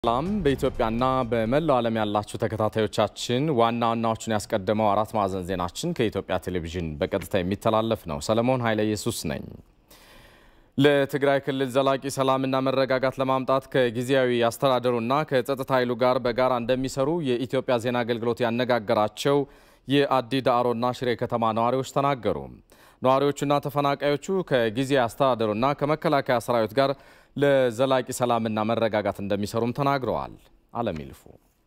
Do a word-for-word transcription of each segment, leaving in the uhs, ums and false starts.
ሰላም በኢትዮጵያና በመላው ዓለም ያላችሁ ተከታታዮቻችን ዋና ዋናዎቹን ያስቀደመው አራት ማዕዘን ዜናችን ከኢትዮጵያ ቴሌቪዥን በቀጥታ የሚተላለፍ ነው። ሰለሞን ኃይለ ኢየሱስ ነኝ። ለትግራይ ክልል ዘላቂ ሰላምና መረጋጋት ለማምጣት ከጊዜያዊ አስተዳደሩና ከጸጥታ ኃይሉ ጋር በጋራ እንደሚሰሩ የኢትዮጵያ ዜና አገልግሎት ያነጋገራቸው የአዲ ዳዕሮና ሽሬ ከተማ ነዋሪዎች ተናገሩ። ነዋሪዎቹና ተፈናቃዮቹ ከጊዜያዊ አስተዳደሩና ከመከላከያ ሰራዊት ጋር ለዘላቂ ሰላምና መረጋጋት እንደሚሰሩም ተናግረዋል። አለም ይልፉ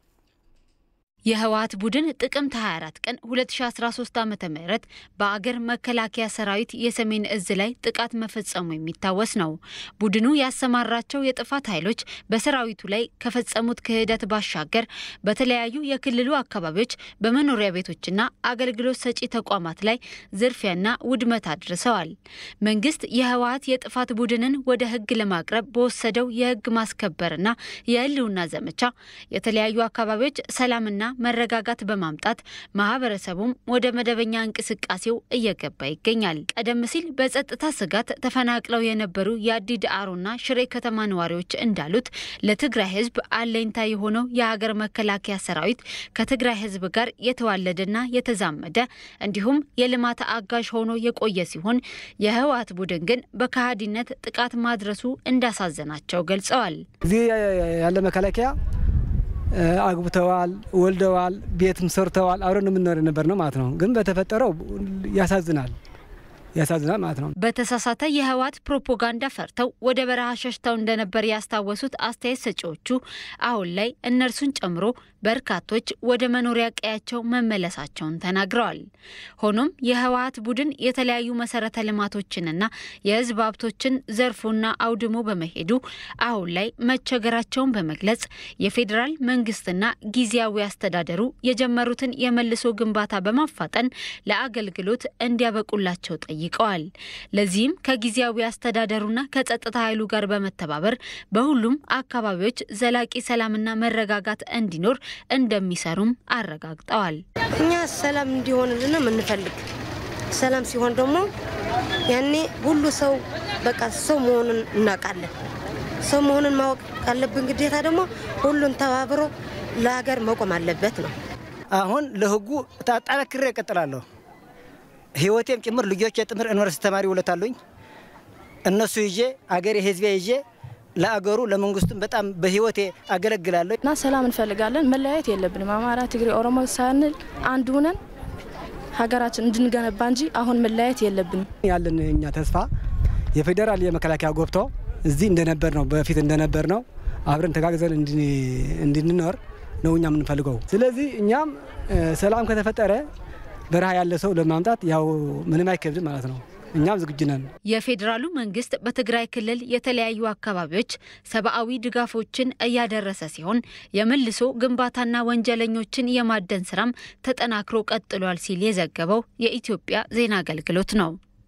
የህወሓት ቡድን ጥቅምት ሃያ አራት ቀን ሁለት ሺህ አስራ ሶስት ዓመተ ምህረት በአገር መከላከያ ሰራዊት የሰሜን እዝ ላይ ጥቃት መፈጸሙ የሚታወስ ነው። ቡድኑ ያሰማራቸው የጥፋት ኃይሎች በሰራዊቱ ላይ ከፈጸሙት ክህደት ባሻገር በተለያዩ የክልሉ አካባቢዎች በመኖሪያ ቤቶችና አገልግሎት ሰጪ ተቋማት ላይ ዝርፊያና ውድመት አድርሰዋል። መንግስት የህወሓት የጥፋት ቡድንን ወደ ህግ ለማቅረብ በወሰደው የህግ ማስከበርና የህልውና ዘመቻ የተለያዩ አካባቢዎች ሰላምና መረጋጋት በማምጣት ማህበረሰቡም ወደ መደበኛ እንቅስቃሴው እየገባ ይገኛል። ቀደም ሲል በጸጥታ ስጋት ተፈናቅለው የነበሩ የአዲ ዳዕሮና ሽሬ ከተማ ነዋሪዎች እንዳሉት ለትግራይ ህዝብ አለኝታ የሆነው የሀገር መከላከያ ሰራዊት ከትግራይ ህዝብ ጋር የተዋለደና የተዛመደ እንዲሁም የልማት አጋዥ ሆኖ የቆየ ሲሆን የህወሓት ቡድን ግን በካሃዲነት ጥቃት ማድረሱ እንዳሳዘናቸው ገልጸዋል። እዚህ ያለ መከላከያ አግብተዋል ወልደዋል ቤትም ሰርተዋል አብረን ምንኖር ነበር ነው ማለት ነው። ግን በተፈጠረው ያሳዝናል ያሳዝናል ማለት ነው። በተሳሳተ የህወሓት ፕሮፓጋንዳ ፈርተው ወደ በረሃ ሸሽተው እንደነበር ያስታወሱት አስተያየት ሰጪዎቹ አሁን ላይ እነርሱን ጨምሮ በርካቶች ወደ መኖሪያ ቀያቸው መመለሳቸውን ተናግረዋል። ሆኖም የህወሓት ቡድን የተለያዩ መሰረተ ልማቶችንና የህዝብ ሀብቶችን ዘርፎና አውድሞ በመሄዱ አሁን ላይ መቸገራቸውን በመግለጽ የፌዴራል መንግስትና ጊዜያዊ አስተዳደሩ የጀመሩትን የመልሶ ግንባታ በማፋጠን ለአገልግሎት እንዲያበቁላቸው ጠይቀዋል። ለዚህም ከጊዜያዊ አስተዳደሩና ከጸጥታ ኃይሉ ጋር በመተባበር በሁሉም አካባቢዎች ዘላቂ ሰላምና መረጋጋት እንዲኖር እንደሚሰሩም አረጋግጠዋል። እኛ ሰላም እንዲሆንልን ምንፈልግ ሰላም ሲሆን ደግሞ ያኔ ሁሉ ሰው በቃ ሰው መሆኑን እናቃለን። ሰው መሆኑን ማወቅ ካለብን ግዴታ ደግሞ ሁሉን ተባብሮ ለሀገር መቆም አለበት ነው። አሁን ለህጉ ተጣጣክሬ እቀጥላለሁ። ህይወቴም ጭምር ልጆች የጥምር ዩኒቨርሲቲ ተማሪ ወለታሉኝ እነሱ ይዤ አገሬ ህዝቤ ይዤ ለአገሩ ለመንግስቱም በጣም በህይወቴ አገለግላለሁ። እና ሰላም እንፈልጋለን። መለያየት የለብንም። አማራ፣ ትግሬ፣ ኦሮሞ ሳንል አንድ ሆነን ሀገራችን እንድንገነባ እንጂ አሁን መለያየት የለብንም። ያለን እኛ ተስፋ የፌደራል የመከላከያ ጎብቶ እዚህ እንደነበር ነው በፊት እንደነበር ነው አብረን ተጋግዘን እንድንኖር ነው እኛ የምንፈልገው። ስለዚህ እኛም ሰላም ከተፈጠረ በረሃ ያለ ሰው ለማምጣት ያው ምንም አይከብድም ማለት ነው። እኛም ዝግጁ ነን። የፌዴራሉ መንግስት በትግራይ ክልል የተለያዩ አካባቢዎች ሰብአዊ ድጋፎችን እያደረሰ ሲሆን የመልሶ ግንባታና ወንጀለኞችን የማደን ስራም ተጠናክሮ ቀጥሏል ሲል የዘገበው የኢትዮጵያ ዜና አገልግሎት ነው።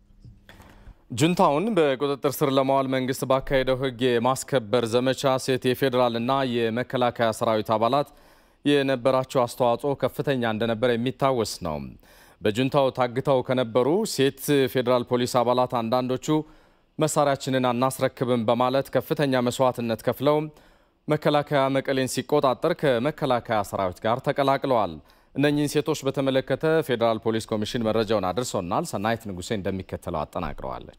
ጁንታውን በቁጥጥር ስር ለማዋል መንግስት ባካሄደው ህግ የማስከበር ዘመቻ ሴት የፌዴራልና የመከላከያ ሰራዊት አባላት የነበራቸው አስተዋጽኦ ከፍተኛ እንደነበር የሚታወስ ነው። በጁንታው ታግተው ከነበሩ ሴት ፌዴራል ፖሊስ አባላት አንዳንዶቹ መሳሪያችንን አናስረክብም በማለት ከፍተኛ መስዋዕትነት ከፍለው መከላከያ መቀሌን ሲቆጣጠር ከመከላከያ ሰራዊት ጋር ተቀላቅለዋል። እነኚህን ሴቶች በተመለከተ ፌዴራል ፖሊስ ኮሚሽን መረጃውን አድርሶናል። ሰናይት ንጉሴ እንደሚከተለው አጠናቅረዋለች።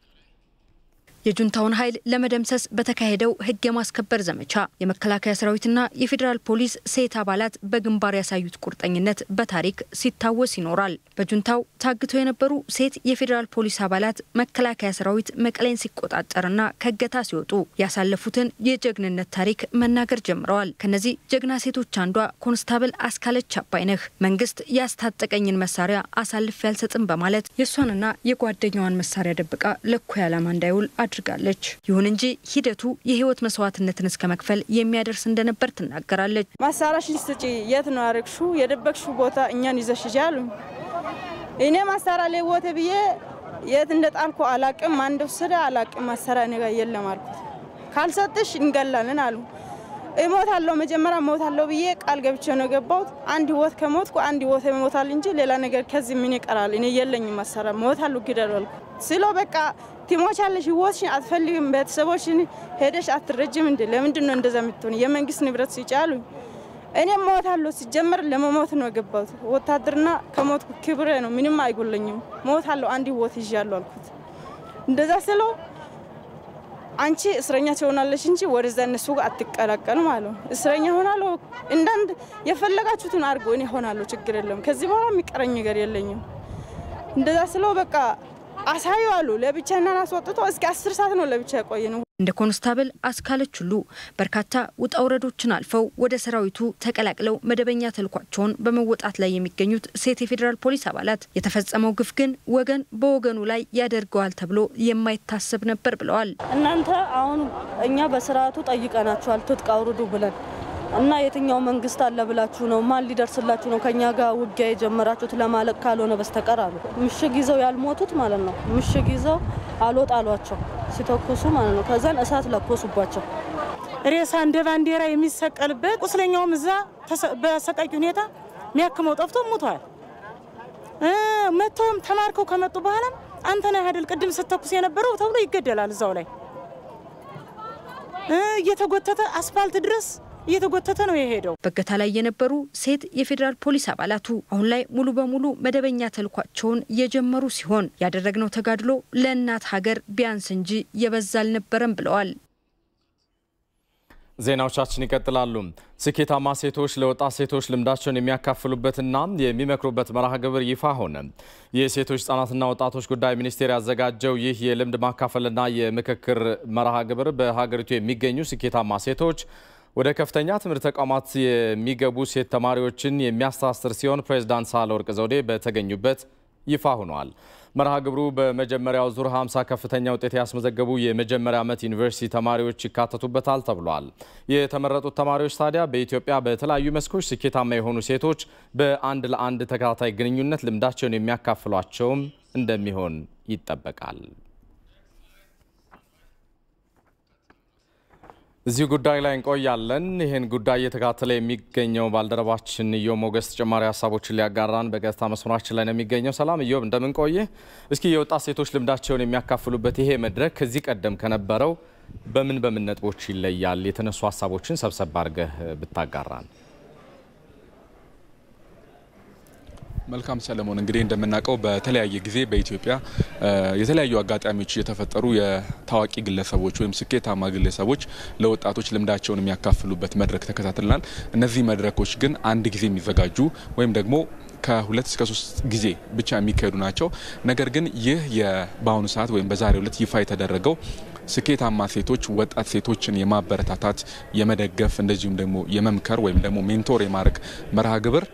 የጁንታውን ኃይል ለመደምሰስ በተካሄደው ህግ የማስከበር ዘመቻ የመከላከያ ሰራዊትና የፌዴራል ፖሊስ ሴት አባላት በግንባር ያሳዩት ቁርጠኝነት በታሪክ ሲታወስ ይኖራል። በጁንታው ታግተው የነበሩ ሴት የፌዴራል ፖሊስ አባላት መከላከያ ሰራዊት መቀሌን ሲቆጣጠርና ከገታ ሲወጡ ያሳለፉትን የጀግንነት ታሪክ መናገር ጀምረዋል። ከነዚህ ጀግና ሴቶች አንዷ ኮንስታብል አስካለች አባይነህ መንግስት ያስታጠቀኝን መሳሪያ አሳልፍ ያልሰጥም በማለት የሷንና የጓደኛዋን መሳሪያ ደብቃ ለኩይ ዓላማ እንዳይውል አድርጋለች። ይሁን እንጂ ሂደቱ የህይወት መስዋዕትነትን እስከ መክፈል የሚያደርስ እንደነበር ትናገራለች። መሳሪያሽን ስጪ፣ የት ነው አርክሹ? የደበቅሹ ቦታ እኛን ይዘሽ ያሉ እኔ መሳሪያ ላይ ወተ ብዬ የት እንደጣልኩ አላቅም፣ ማን እንደወሰደ አላቅም። መሳሪያ ነገ የለም አልኩት። ካልሰጥሽ እንገላለን አሉ። እሞታለሁ መጀመሪያ እሞታለሁ ብዬ ቃል ገብቼ ነው ገባሁት። አንድ ህይወት ከሞትኩ አንድ ህይወት እሞታለሁ እንጂ ሌላ ነገር ከዚህ ምን ይቀራል? እኔ የለኝም መሳሪያ እሞታለሁ ግደሉ አልኩ። ስለ በቃ ትሞቻለሽ ህይወትሽን አትፈልግም ቤተሰቦችሽን ሄደሽ አትረጅም እንዴ ለምንድን ነው እንደዛ የምትሆን የመንግስት ንብረት ሲጫሉ እኔ ሞታለሁ ሲጀመር ለመሞት ነው ገባሁት ወታደርና ከሞት ክብሬ ነው ምንም አይጎለኝም ሞታለሁ አንዲ ወት ይያለሁ አልኩት እንደዛ ስለው አንቺ እስረኛ ትሆናለሽ እንጂ ወደዛ እነሱ ጋር አትቀላቀሉ ማለት እስረኛ ሆናለሁ እንዳንድ የፈለጋችሁትን አርጎ እኔ ሆናለሁ ችግር የለም ከዚህ በኋላ የሚቀረኝ ነገር የለኝም እንደዛ ስለው በቃ አሳዩአሉ ለብቻና አስወጥቶ እስከ አስር ሰዓት ነው ለብቻ ያቆየነው እንደ ኮንስታብል አስካለች ሁሉ በርካታ ውጣውረዶችን አልፈው ወደ ሰራዊቱ ተቀላቅለው መደበኛ ተልኳቸውን በመወጣት ላይ የሚገኙት ሴት የፌደራል ፖሊስ አባላት የተፈጸመው ግፍ ግን ወገን በወገኑ ላይ ያደርገዋል ተብሎ የማይታሰብ ነበር ብለዋል እናንተ አሁን እኛ በስርዓቱ ጠይቀናችኋል ትጥቃውሩዱ ብለን እና የትኛው መንግስት አለ ብላችሁ ነው ማን ሊደርስላችሁ ነው ከኛ ጋር ውጊያ የጀመራችሁት ለማለቅ ካልሆነ በስተቀር አሉ ምሽግ ይዘው ያልሞቱት ማለት ነው ምሽግ ይዘው አልወጣሏቸው ሲተኩሱ ማለት ነው ከዛን እሳት ለኮሱባቸው ሬሳ እንደ ባንዲራ የሚሰቀልበት ቁስለኛው ምዛ በሰቃቂ ሁኔታ ሚያክመው ጠፍቶ ሞቷል መቶም ተማርከው ከመጡ በኋላ አንተ ነህ አይደል ቅድም ስተኩስ የነበረው ተብሎ ይገደላል እዛው ላይ እየተጎተተ አስፋልት ድረስ እየተጎተተ ነው የሄደው በገታ ላይ የነበሩ ሴት የፌደራል ፖሊስ አባላቱ አሁን ላይ ሙሉ በሙሉ መደበኛ ተልኳቸውን የጀመሩ ሲሆን ያደረግነው ተጋድሎ ለእናት ሀገር ቢያንስ እንጂ የበዛል ነበርም ብለዋል ዜናዎቻችን ይቀጥላሉ ስኬታማ ሴቶች ለወጣት ሴቶች ልምዳቸውን የሚያካፍሉበትና የሚመክሩበት መርሃ ግብር ይፋ ሆነ የሴቶች ህጻናትና ወጣቶች ጉዳይ ሚኒስቴር ያዘጋጀው ይህ የልምድ ማካፈልና የምክክር መርሃ ግብር በሀገሪቱ የሚገኙ ስኬታማ ሴቶች ወደ ከፍተኛ ትምህርት ተቋማት የሚገቡ ሴት ተማሪዎችን የሚያስተሳስር ሲሆን ፕሬዝዳንት ሳህለወርቅ ዘውዴ በተገኙበት ይፋ ሆኗል መርሃ ግብሩ በመጀመሪያው ዙር ሃምሳ ከፍተኛ ውጤት ያስመዘገቡ የመጀመሪያ ዓመት ዩኒቨርሲቲ ተማሪዎች ይካተቱበታል ተብሏል የተመረጡት ተማሪዎች ታዲያ በኢትዮጵያ በተለያዩ መስኮች ስኬታማ የሆኑ ሴቶች በአንድ ለአንድ ተከታታይ ግንኙነት ልምዳቸውን የሚያካፍሏቸውም እንደሚሆን ይጠበቃል እዚህ ጉዳይ ላይ እንቆያለን ይሄን ጉዳይ እየተከታተለ የሚገኘው ባልደረባችን ኢዮብ ሞገስ ተጨማሪ ሐሳቦችን ሊያጋራን በቀጥታ መስመራችን ላይ ነው የሚገኘው ሰላም ኢዮብ እንደምን ቆየ እስኪ የወጣት ሴቶች ልምዳቸውን የሚያካፍሉበት ይሄ መድረክ ከዚህ ቀደም ከነበረው በምን በምን ነጥቦች ይለያል የተነሱ ሐሳቦችን ሰብሰብ አድርገህ ብታጋራን መልካም ሰለሞን እንግዲህ እንደምናቀው በተለያየ ጊዜ በኢትዮጵያ የተለያዩ አጋጣሚዎች የተፈጠሩ የታዋቂ ግለሰቦች ወይም ስኬታማ ግለሰቦች ለወጣቶች ልምዳቸውን የሚያካፍሉበት መድረክ ተከታትለናል እነዚህ መድረኮች ግን አንድ ጊዜ የሚዘጋጁ ወይም ደግሞ ከሁለት እስከ ሶስት ጊዜ ብቻ የሚካሄዱ ናቸው ነገር ግን ይህ የባሁኑ ሰዓት ወይም በዛሬው ዕለት ይፋ የተደረገው ስኬታማ ሴቶች ወጣት ሴቶችን የማበረታታት የመደገፍ እንደዚሁም ደግሞ የመምከር ወይም ደግሞ ሜንቶር የማድረግ መርሃ ግብር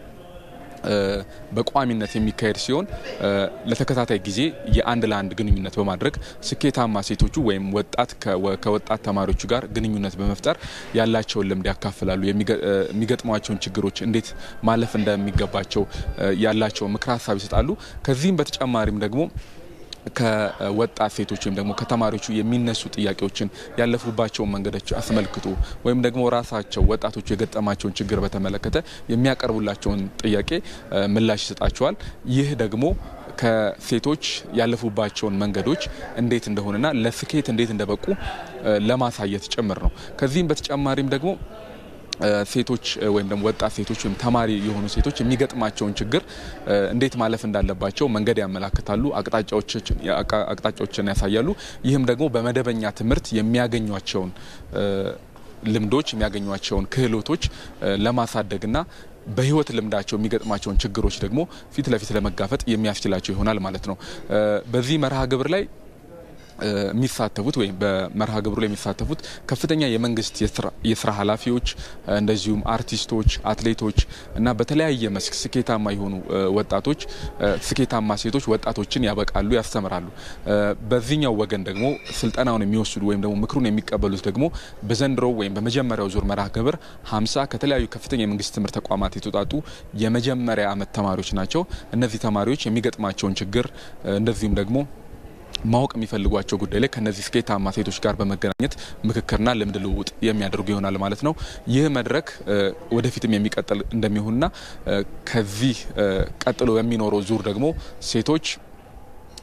በቋሚነት የሚካሄድ ሲሆን ለተከታታይ ጊዜ የአንድ ለአንድ ግንኙነት በማድረግ ስኬታማ ሴቶቹ ወይም ወጣት ከወጣት ተማሪዎቹ ጋር ግንኙነት በመፍጠር ያላቸውን ልምድ ያካፍላሉ የሚገጥሟቸውን ችግሮች እንዴት ማለፍ እንደሚገባቸው ያላቸው ምክር ሐሳብ ይሰጣሉ ከዚህም በተጨማሪም ደግሞ ከወጣት ሴቶች ወይም ደግሞ ከተማሪዎቹ የሚነሱ ጥያቄዎችን ያለፉባቸው መንገዶች አስመልክቶ ወይም ደግሞ ራሳቸው ወጣቶቹ የገጠማቸውን ችግር በተመለከተ የሚያቀርቡላቸውን ጥያቄ ምላሽ ይሰጣቸዋል ይህ ደግሞ ከሴቶች ያለፉባቸውን መንገዶች እንዴት እንደሆነና ለስኬት እንዴት እንደበቁ ለማሳየት ጭምር ነው ከዚህም በተጨማሪም ደግሞ ሴቶች ወይም ደግሞ ወጣት ሴቶች ወይም ተማሪ የሆኑ ሴቶች የሚገጥማቸውን ችግር እንዴት ማለፍ እንዳለባቸው መንገድ ያመላክታሉ አቅጣጫዎችን አቅጣጫዎችን ያሳያሉ ይህም ደግሞ በመደበኛ ትምህርት የሚያገኙአቸውን ልምዶች የሚያገኙአቸውን ክህሎቶች ለማሳደግና በህይወት ልምዳቸው የሚገጥማቸውን ችግሮች ደግሞ ፊት ለፊት ለመጋፈጥ የሚያስችላቸው ይሆናል ማለት ነው በዚህ መርሃ ግብር ላይ የሚሳተፉት ወይም በመርሃ ግብሩ ላይ የሚሳተፉት ከፍተኛ የመንግስት የስራ ኃላፊዎች እንደዚሁም አርቲስቶች አትሌቶች እና በተለያየ መስክ ስኬታማ የሆኑ ወጣቶች ስኬታማ ሴቶች ወጣቶችን ያበቃሉ ያስተምራሉ በዚህኛው ወገን ደግሞ ስልጣናውን የሚወስዱ ወይም ደግሞ ምክሩን የሚቀበሉት ደግሞ በዘንድሮው ወይም በመጀመሪያው ዙር መርሃ ግብር ሃምሳ ከተለያዩ ከፍተኛ የመንግስት ትምህርት ተቋማት የተውጣጡ የመጀመሪያ ዓመት ተማሪዎች ናቸው እነዚህ ተማሪዎች የሚገጥማቸውን ችግር እንደዚሁም ደግሞ ማወቅ የሚፈልጓቸው ጉዳይ ላይ ከነዚህ ስኬታማ ሴቶች ጋር በመገናኘት ምክክርና ልምድ ልውውጥ የሚያደርጉ ይሆናል ማለት ነው ይህ መድረክ ወደፊትም የሚቀጥል እንደሚሆንና ከዚህ ቀጥሎ በሚኖረው ዙር ደግሞ ሴቶች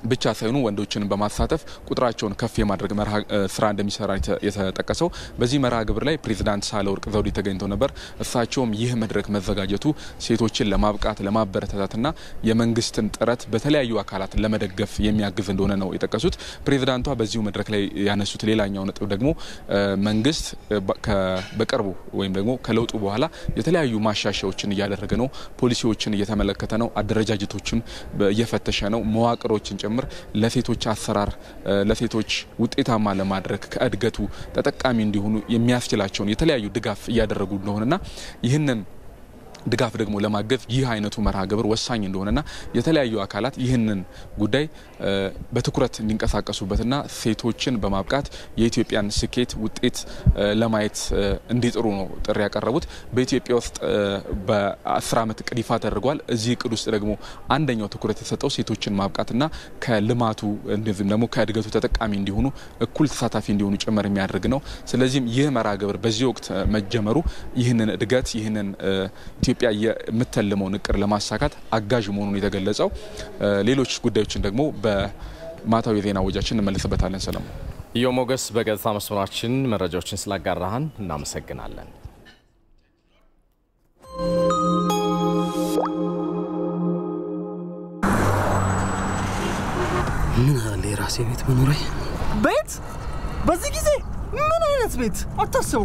ብቻ ሳይሆኑ ወንዶችን በማሳተፍ ቁጥራቸውን ከፍ የማድረግ መርሃ ስራ እንደሚሰራ የተጠቀሰው በዚህ መርሃ ግብር ላይ ፕሬዝዳንት ሳህለወርቅ ዘውዴ ተገኝተው ነበር። እሳቸውም ይህ መድረክ መዘጋጀቱ ሴቶችን ለማብቃት ለማበረታታትና የመንግስትን ጥረት በተለያዩ አካላት ለመደገፍ የሚያግዝ እንደሆነ ነው የጠቀሱት። ፕሬዝዳንቷ በዚሁ መድረክ ላይ ያነሱት ሌላኛው ነጥብ ደግሞ መንግስት በቅርቡ ወይም ደግሞ ከለውጡ በኋላ የተለያዩ ማሻሻያዎችን እያደረገ ነው፣ ፖሊሲዎችን እየተመለከተ ነው፣ አደረጃጀቶችን እየፈተሸ ነው፣ መዋቅሮችን ጭምር ለሴቶች አሰራር ለሴቶች ውጤታማ ለማድረግ ከእድገቱ ተጠቃሚ እንዲሆኑ የሚያስችላቸውን የተለያዩ ድጋፍ እያደረጉ እንደሆነና ይህንን ድጋፍ ደግሞ ለማገዝ ይህ አይነቱ መርሃ ግብር ወሳኝ እንደሆነና የተለያዩ አካላት ይህንን ጉዳይ በትኩረት እንዲንቀሳቀሱበትና ሴቶችን በማብቃት የኢትዮጵያን ስኬት ውጤት ለማየት እንዲጥሩ ነው ጥሪ ያቀረቡት። በኢትዮጵያ ውስጥ በአስር ዓመት እቅድ ይፋ ተደርጓል። እዚህ እቅድ ውስጥ ደግሞ አንደኛው ትኩረት የተሰጠው ሴቶችን ማብቃትና ከልማቱ እንደዚህም ደግሞ ከእድገቱ ተጠቃሚ እንዲሆኑ እኩል ተሳታፊ እንዲሆኑ ጭምር የሚያደርግ ነው። ስለዚህም ይህ መርሃ ግብር በዚህ ወቅት መጀመሩ ይህንን እድገት ይህንን ኢትዮጵያ የምትተልመውን እቅድ ለማሳካት አጋዥ መሆኑን የተገለጸው። ሌሎች ጉዳዮችን ደግሞ በማታው የዜና ወጃችን እንመለስበታለን። ሰላም ዮሞገስ በቀጥታ መስመራችን መረጃዎችን ስላጋራሃን እናመሰግናለን። ምን አለ የራሴ ቤት መኖሪያ ቤት በዚህ ጊዜ ምን አይነት ቤት አታስቡ።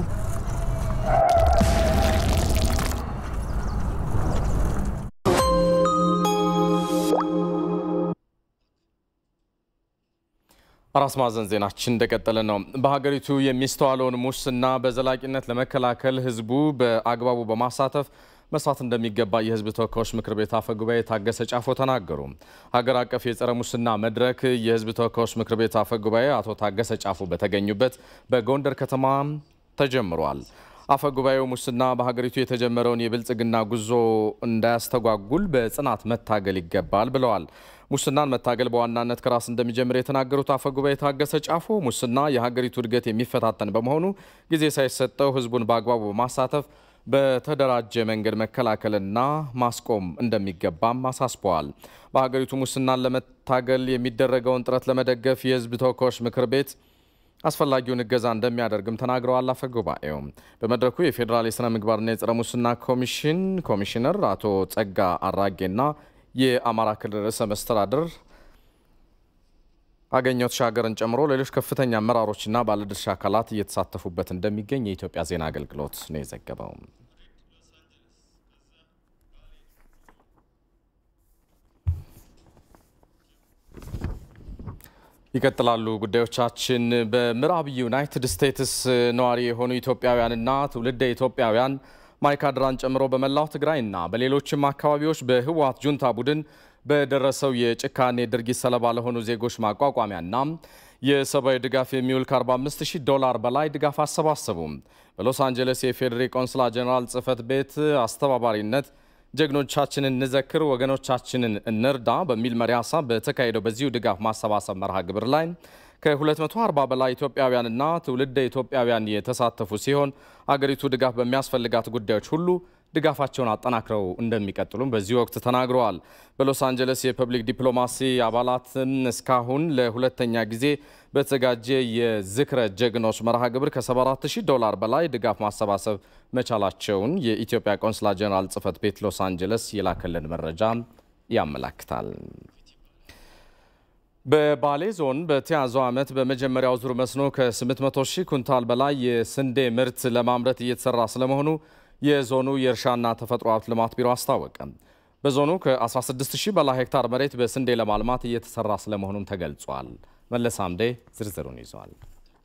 አራስ ማዕዘን ዜናችን እንደቀጠለ ነው። በሀገሪቱ የሚስተዋለውን ሙስና በዘላቂነት ለመከላከል ህዝቡ በአግባቡ በማሳተፍ መስራት እንደሚገባ የህዝብ ተወካዮች ምክር ቤት አፈ ጉባኤ ታገሰ ጫፎ ተናገሩ። ሀገር አቀፍ የጸረ ሙስና መድረክ የህዝብ ተወካዮች ምክር ቤት አፈ ጉባኤ አቶ ታገሰ ጫፎ በተገኙበት በጎንደር ከተማ ተጀምሯል። አፈ ጉባኤው ሙስና በሀገሪቱ የተጀመረውን የብልጽግና ጉዞ እንዳያስተጓጉል በጽናት መታገል ይገባል ብለዋል። ሙስናን መታገል በዋናነት ከራስ እንደሚጀምር የተናገሩት አፈ ጉባኤ ታገሰ ጫፎ ሙስና የሀገሪቱ እድገት የሚፈታተን በመሆኑ ጊዜ ሳይሰጠው ህዝቡን በአግባቡ በማሳተፍ በተደራጀ መንገድ መከላከልና ማስቆም እንደሚገባም አሳስበዋል። በሀገሪቱ ሙስናን ለመታገል የሚደረገውን ጥረት ለመደገፍ የህዝብ ተወካዮች ምክር ቤት አስፈላጊውን እገዛ እንደሚያደርግም ተናግረዋል። አፈ ጉባኤው በመድረኩ የፌዴራል የሥነ ምግባርና የጸረ ሙስና ኮሚሽን ኮሚሽነር አቶ ጸጋ አራጌና የአማራ ክልል ርዕሰ መስተዳድር አገኘሁ ተሻገርን ጨምሮ ሌሎች ከፍተኛ አመራሮችና ባለድርሻ አካላት እየተሳተፉበት እንደሚገኝ የኢትዮጵያ ዜና አገልግሎት ነው የዘገበው። ይቀጥላሉ ጉዳዮቻችን። በምዕራብ ዩናይትድ ስቴትስ ነዋሪ የሆኑ ኢትዮጵያውያንና ትውልደ ኢትዮጵያውያን ማይካድራን ጨምሮ በመላው ትግራይና በሌሎችም አካባቢዎች በህወሓት ጁንታ ቡድን በደረሰው የጭካኔ ድርጊት ሰለባ ለሆኑ ዜጎች ማቋቋሚያና የሰብአዊ ድጋፍ የሚውል ከ45 ሺህ ዶላር በላይ ድጋፍ አሰባሰቡ። በሎስ አንጀለስ የፌዴራል ቆንስላ ጀነራል ጽህፈት ቤት አስተባባሪነት ጀግኖቻችንን እንዘክር ወገኖቻችንን እንርዳ በሚል መሪ ሀሳብ በተካሄደው በዚሁ ድጋፍ ማሰባሰብ መርሃ ግብር ላይ ከ240 በላይ ኢትዮጵያውያንና ትውልደ ኢትዮጵያውያን የተሳተፉ ሲሆን አገሪቱ ድጋፍ በሚያስፈልጋት ጉዳዮች ሁሉ ድጋፋቸውን አጠናክረው እንደሚቀጥሉም በዚህ ወቅት ተናግረዋል። በሎስ አንጀለስ የፐብሊክ ዲፕሎማሲ አባላት እስካሁን ለሁለተኛ ጊዜ በተዘጋጀ የዝክረ ጀግኖች መርሃ ግብር ከ74 ሺህ ዶላር በላይ ድጋፍ ማሰባሰብ መቻላቸውን የኢትዮጵያ ቆንስላ ጀነራል ጽህፈት ቤት ሎስ አንጀለስ የላከልን መረጃ ያመለክታል። በባሌ ዞን በተያዘው ዓመት በመጀመሪያው ዙር መስኖ ከ800 ሺህ ኩንታል በላይ የስንዴ ምርት ለማምረት እየተሰራ ስለመሆኑ የዞኑ የእርሻና ተፈጥሮ ሀብት ልማት ቢሮ አስታወቀ። በዞኑ ከ16 ሺህ በላይ ሄክታር መሬት በስንዴ ለማልማት እየተሰራ ስለመሆኑም ተገልጿል። መለስ አምዴ ዝርዝሩን ይዟል።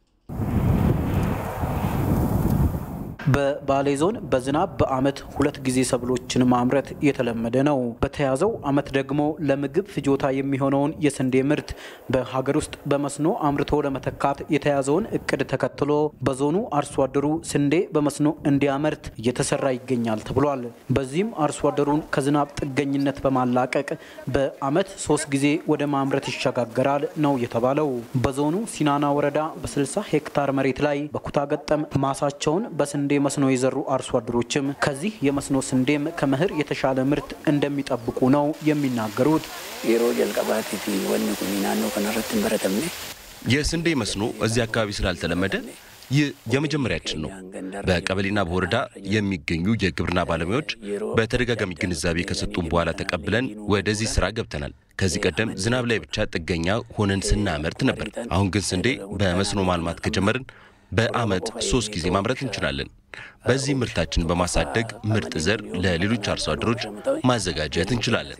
በባሌ ዞን በዝናብ በአመት ሁለት ጊዜ ሰብሎችን ማምረት የተለመደ ነው። በተያዘው አመት ደግሞ ለምግብ ፍጆታ የሚሆነውን የስንዴ ምርት በሀገር ውስጥ በመስኖ አምርቶ ለመተካት የተያዘውን እቅድ ተከትሎ በዞኑ አርሶ አደሩ ስንዴ በመስኖ እንዲያመርት እየተሰራ ይገኛል ተብሏል። በዚህም አርሶ አደሩን ከዝናብ ጥገኝነት በማላቀቅ በአመት ሶስት ጊዜ ወደ ማምረት ይሸጋገራል ነው የተባለው። በዞኑ ሲናና ወረዳ በ60 ሄክታር መሬት ላይ በኩታ ገጠም ማሳቸውን በስንዴ መስኖ የዘሩ አርሶ አደሮችም ከዚህ የመስኖ ስንዴም ከመኸር የተሻለ ምርት እንደሚጠብቁ ነው የሚናገሩት። የሮ ጀልቀባቲቲ ወን ኩኒናኖ ከነረት በረተምኔ የስንዴ መስኖ እዚህ አካባቢ ስላልተለመደ ይህ የመጀመሪያችን ነው። በቀበሌና በወረዳ የሚገኙ የግብርና ባለሙያዎች በተደጋጋሚ ግንዛቤ ከሰጡን በኋላ ተቀብለን ወደዚህ ስራ ገብተናል። ከዚህ ቀደም ዝናብ ላይ ብቻ ጥገኛ ሆነን ስናመርት ነበር። አሁን ግን ስንዴ በመስኖ ማልማት ከጀመርን በአመት ሶስት ጊዜ ማምረት እንችላለን። በዚህ ምርታችን በማሳደግ ምርጥ ዘር ለሌሎች አርሶ አደሮች ማዘጋጀት እንችላለን።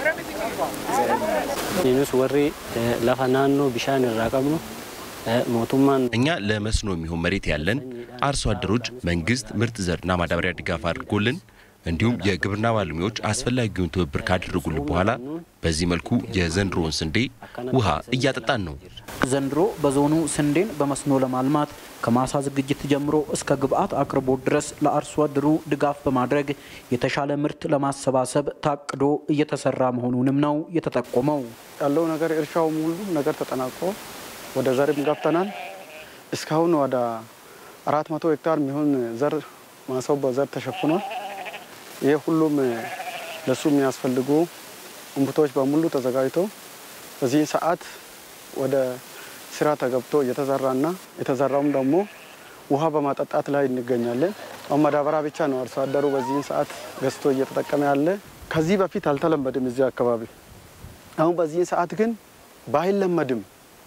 ኒኑስ ወሬ ለፈናኖ ቢሻን ራቀምኑ ሞቱማን እኛ ለመስኖ የሚሆን መሬት ያለን አርሶ አደሮች መንግስት ምርጥ ዘርና ማዳበሪያ ድጋፍ አድርጎልን እንዲሁም የግብርና ባለሙያዎች አስፈላጊውን ትብብር ካደረጉልን በኋላ በዚህ መልኩ የዘንድሮን ስንዴ ውሃ እያጠጣን ነው። ዘንድሮ በዞኑ ስንዴን በመስኖ ለማልማት ከማሳ ዝግጅት ጀምሮ እስከ ግብአት አቅርቦት ድረስ ለአርሶ አደሩ ድጋፍ በማድረግ የተሻለ ምርት ለማሰባሰብ ታቅዶ እየተሰራ መሆኑንም ነው የተጠቆመው። ያለው ነገር እርሻው ሙሉ ነገር ተጠናቆ ወደ ዘርም ገብተናል። እስካሁን ወደ አራት መቶ ሄክታር የሚሆን ዘር ማሳው በዘር ተሸፍኗል። ይሄ ሁሉም ለሱ የሚያስፈልጉ እንቡቶች በሙሉ ተዘጋጅተው በዚህ ሰዓት ወደ ስራ ተገብቶ እየተዘራና የተዘራውም ደግሞ ውሃ በማጠጣት ላይ እንገኛለን። ማዳበሪያ ብቻ ነው አርሶ አደሩ በዚህ ሰዓት ገዝቶ እየተጠቀመ ያለ። ከዚህ በፊት አልተለመደም እዚህ አካባቢ። አሁን በዚህ ሰዓት ግን ባይለመድም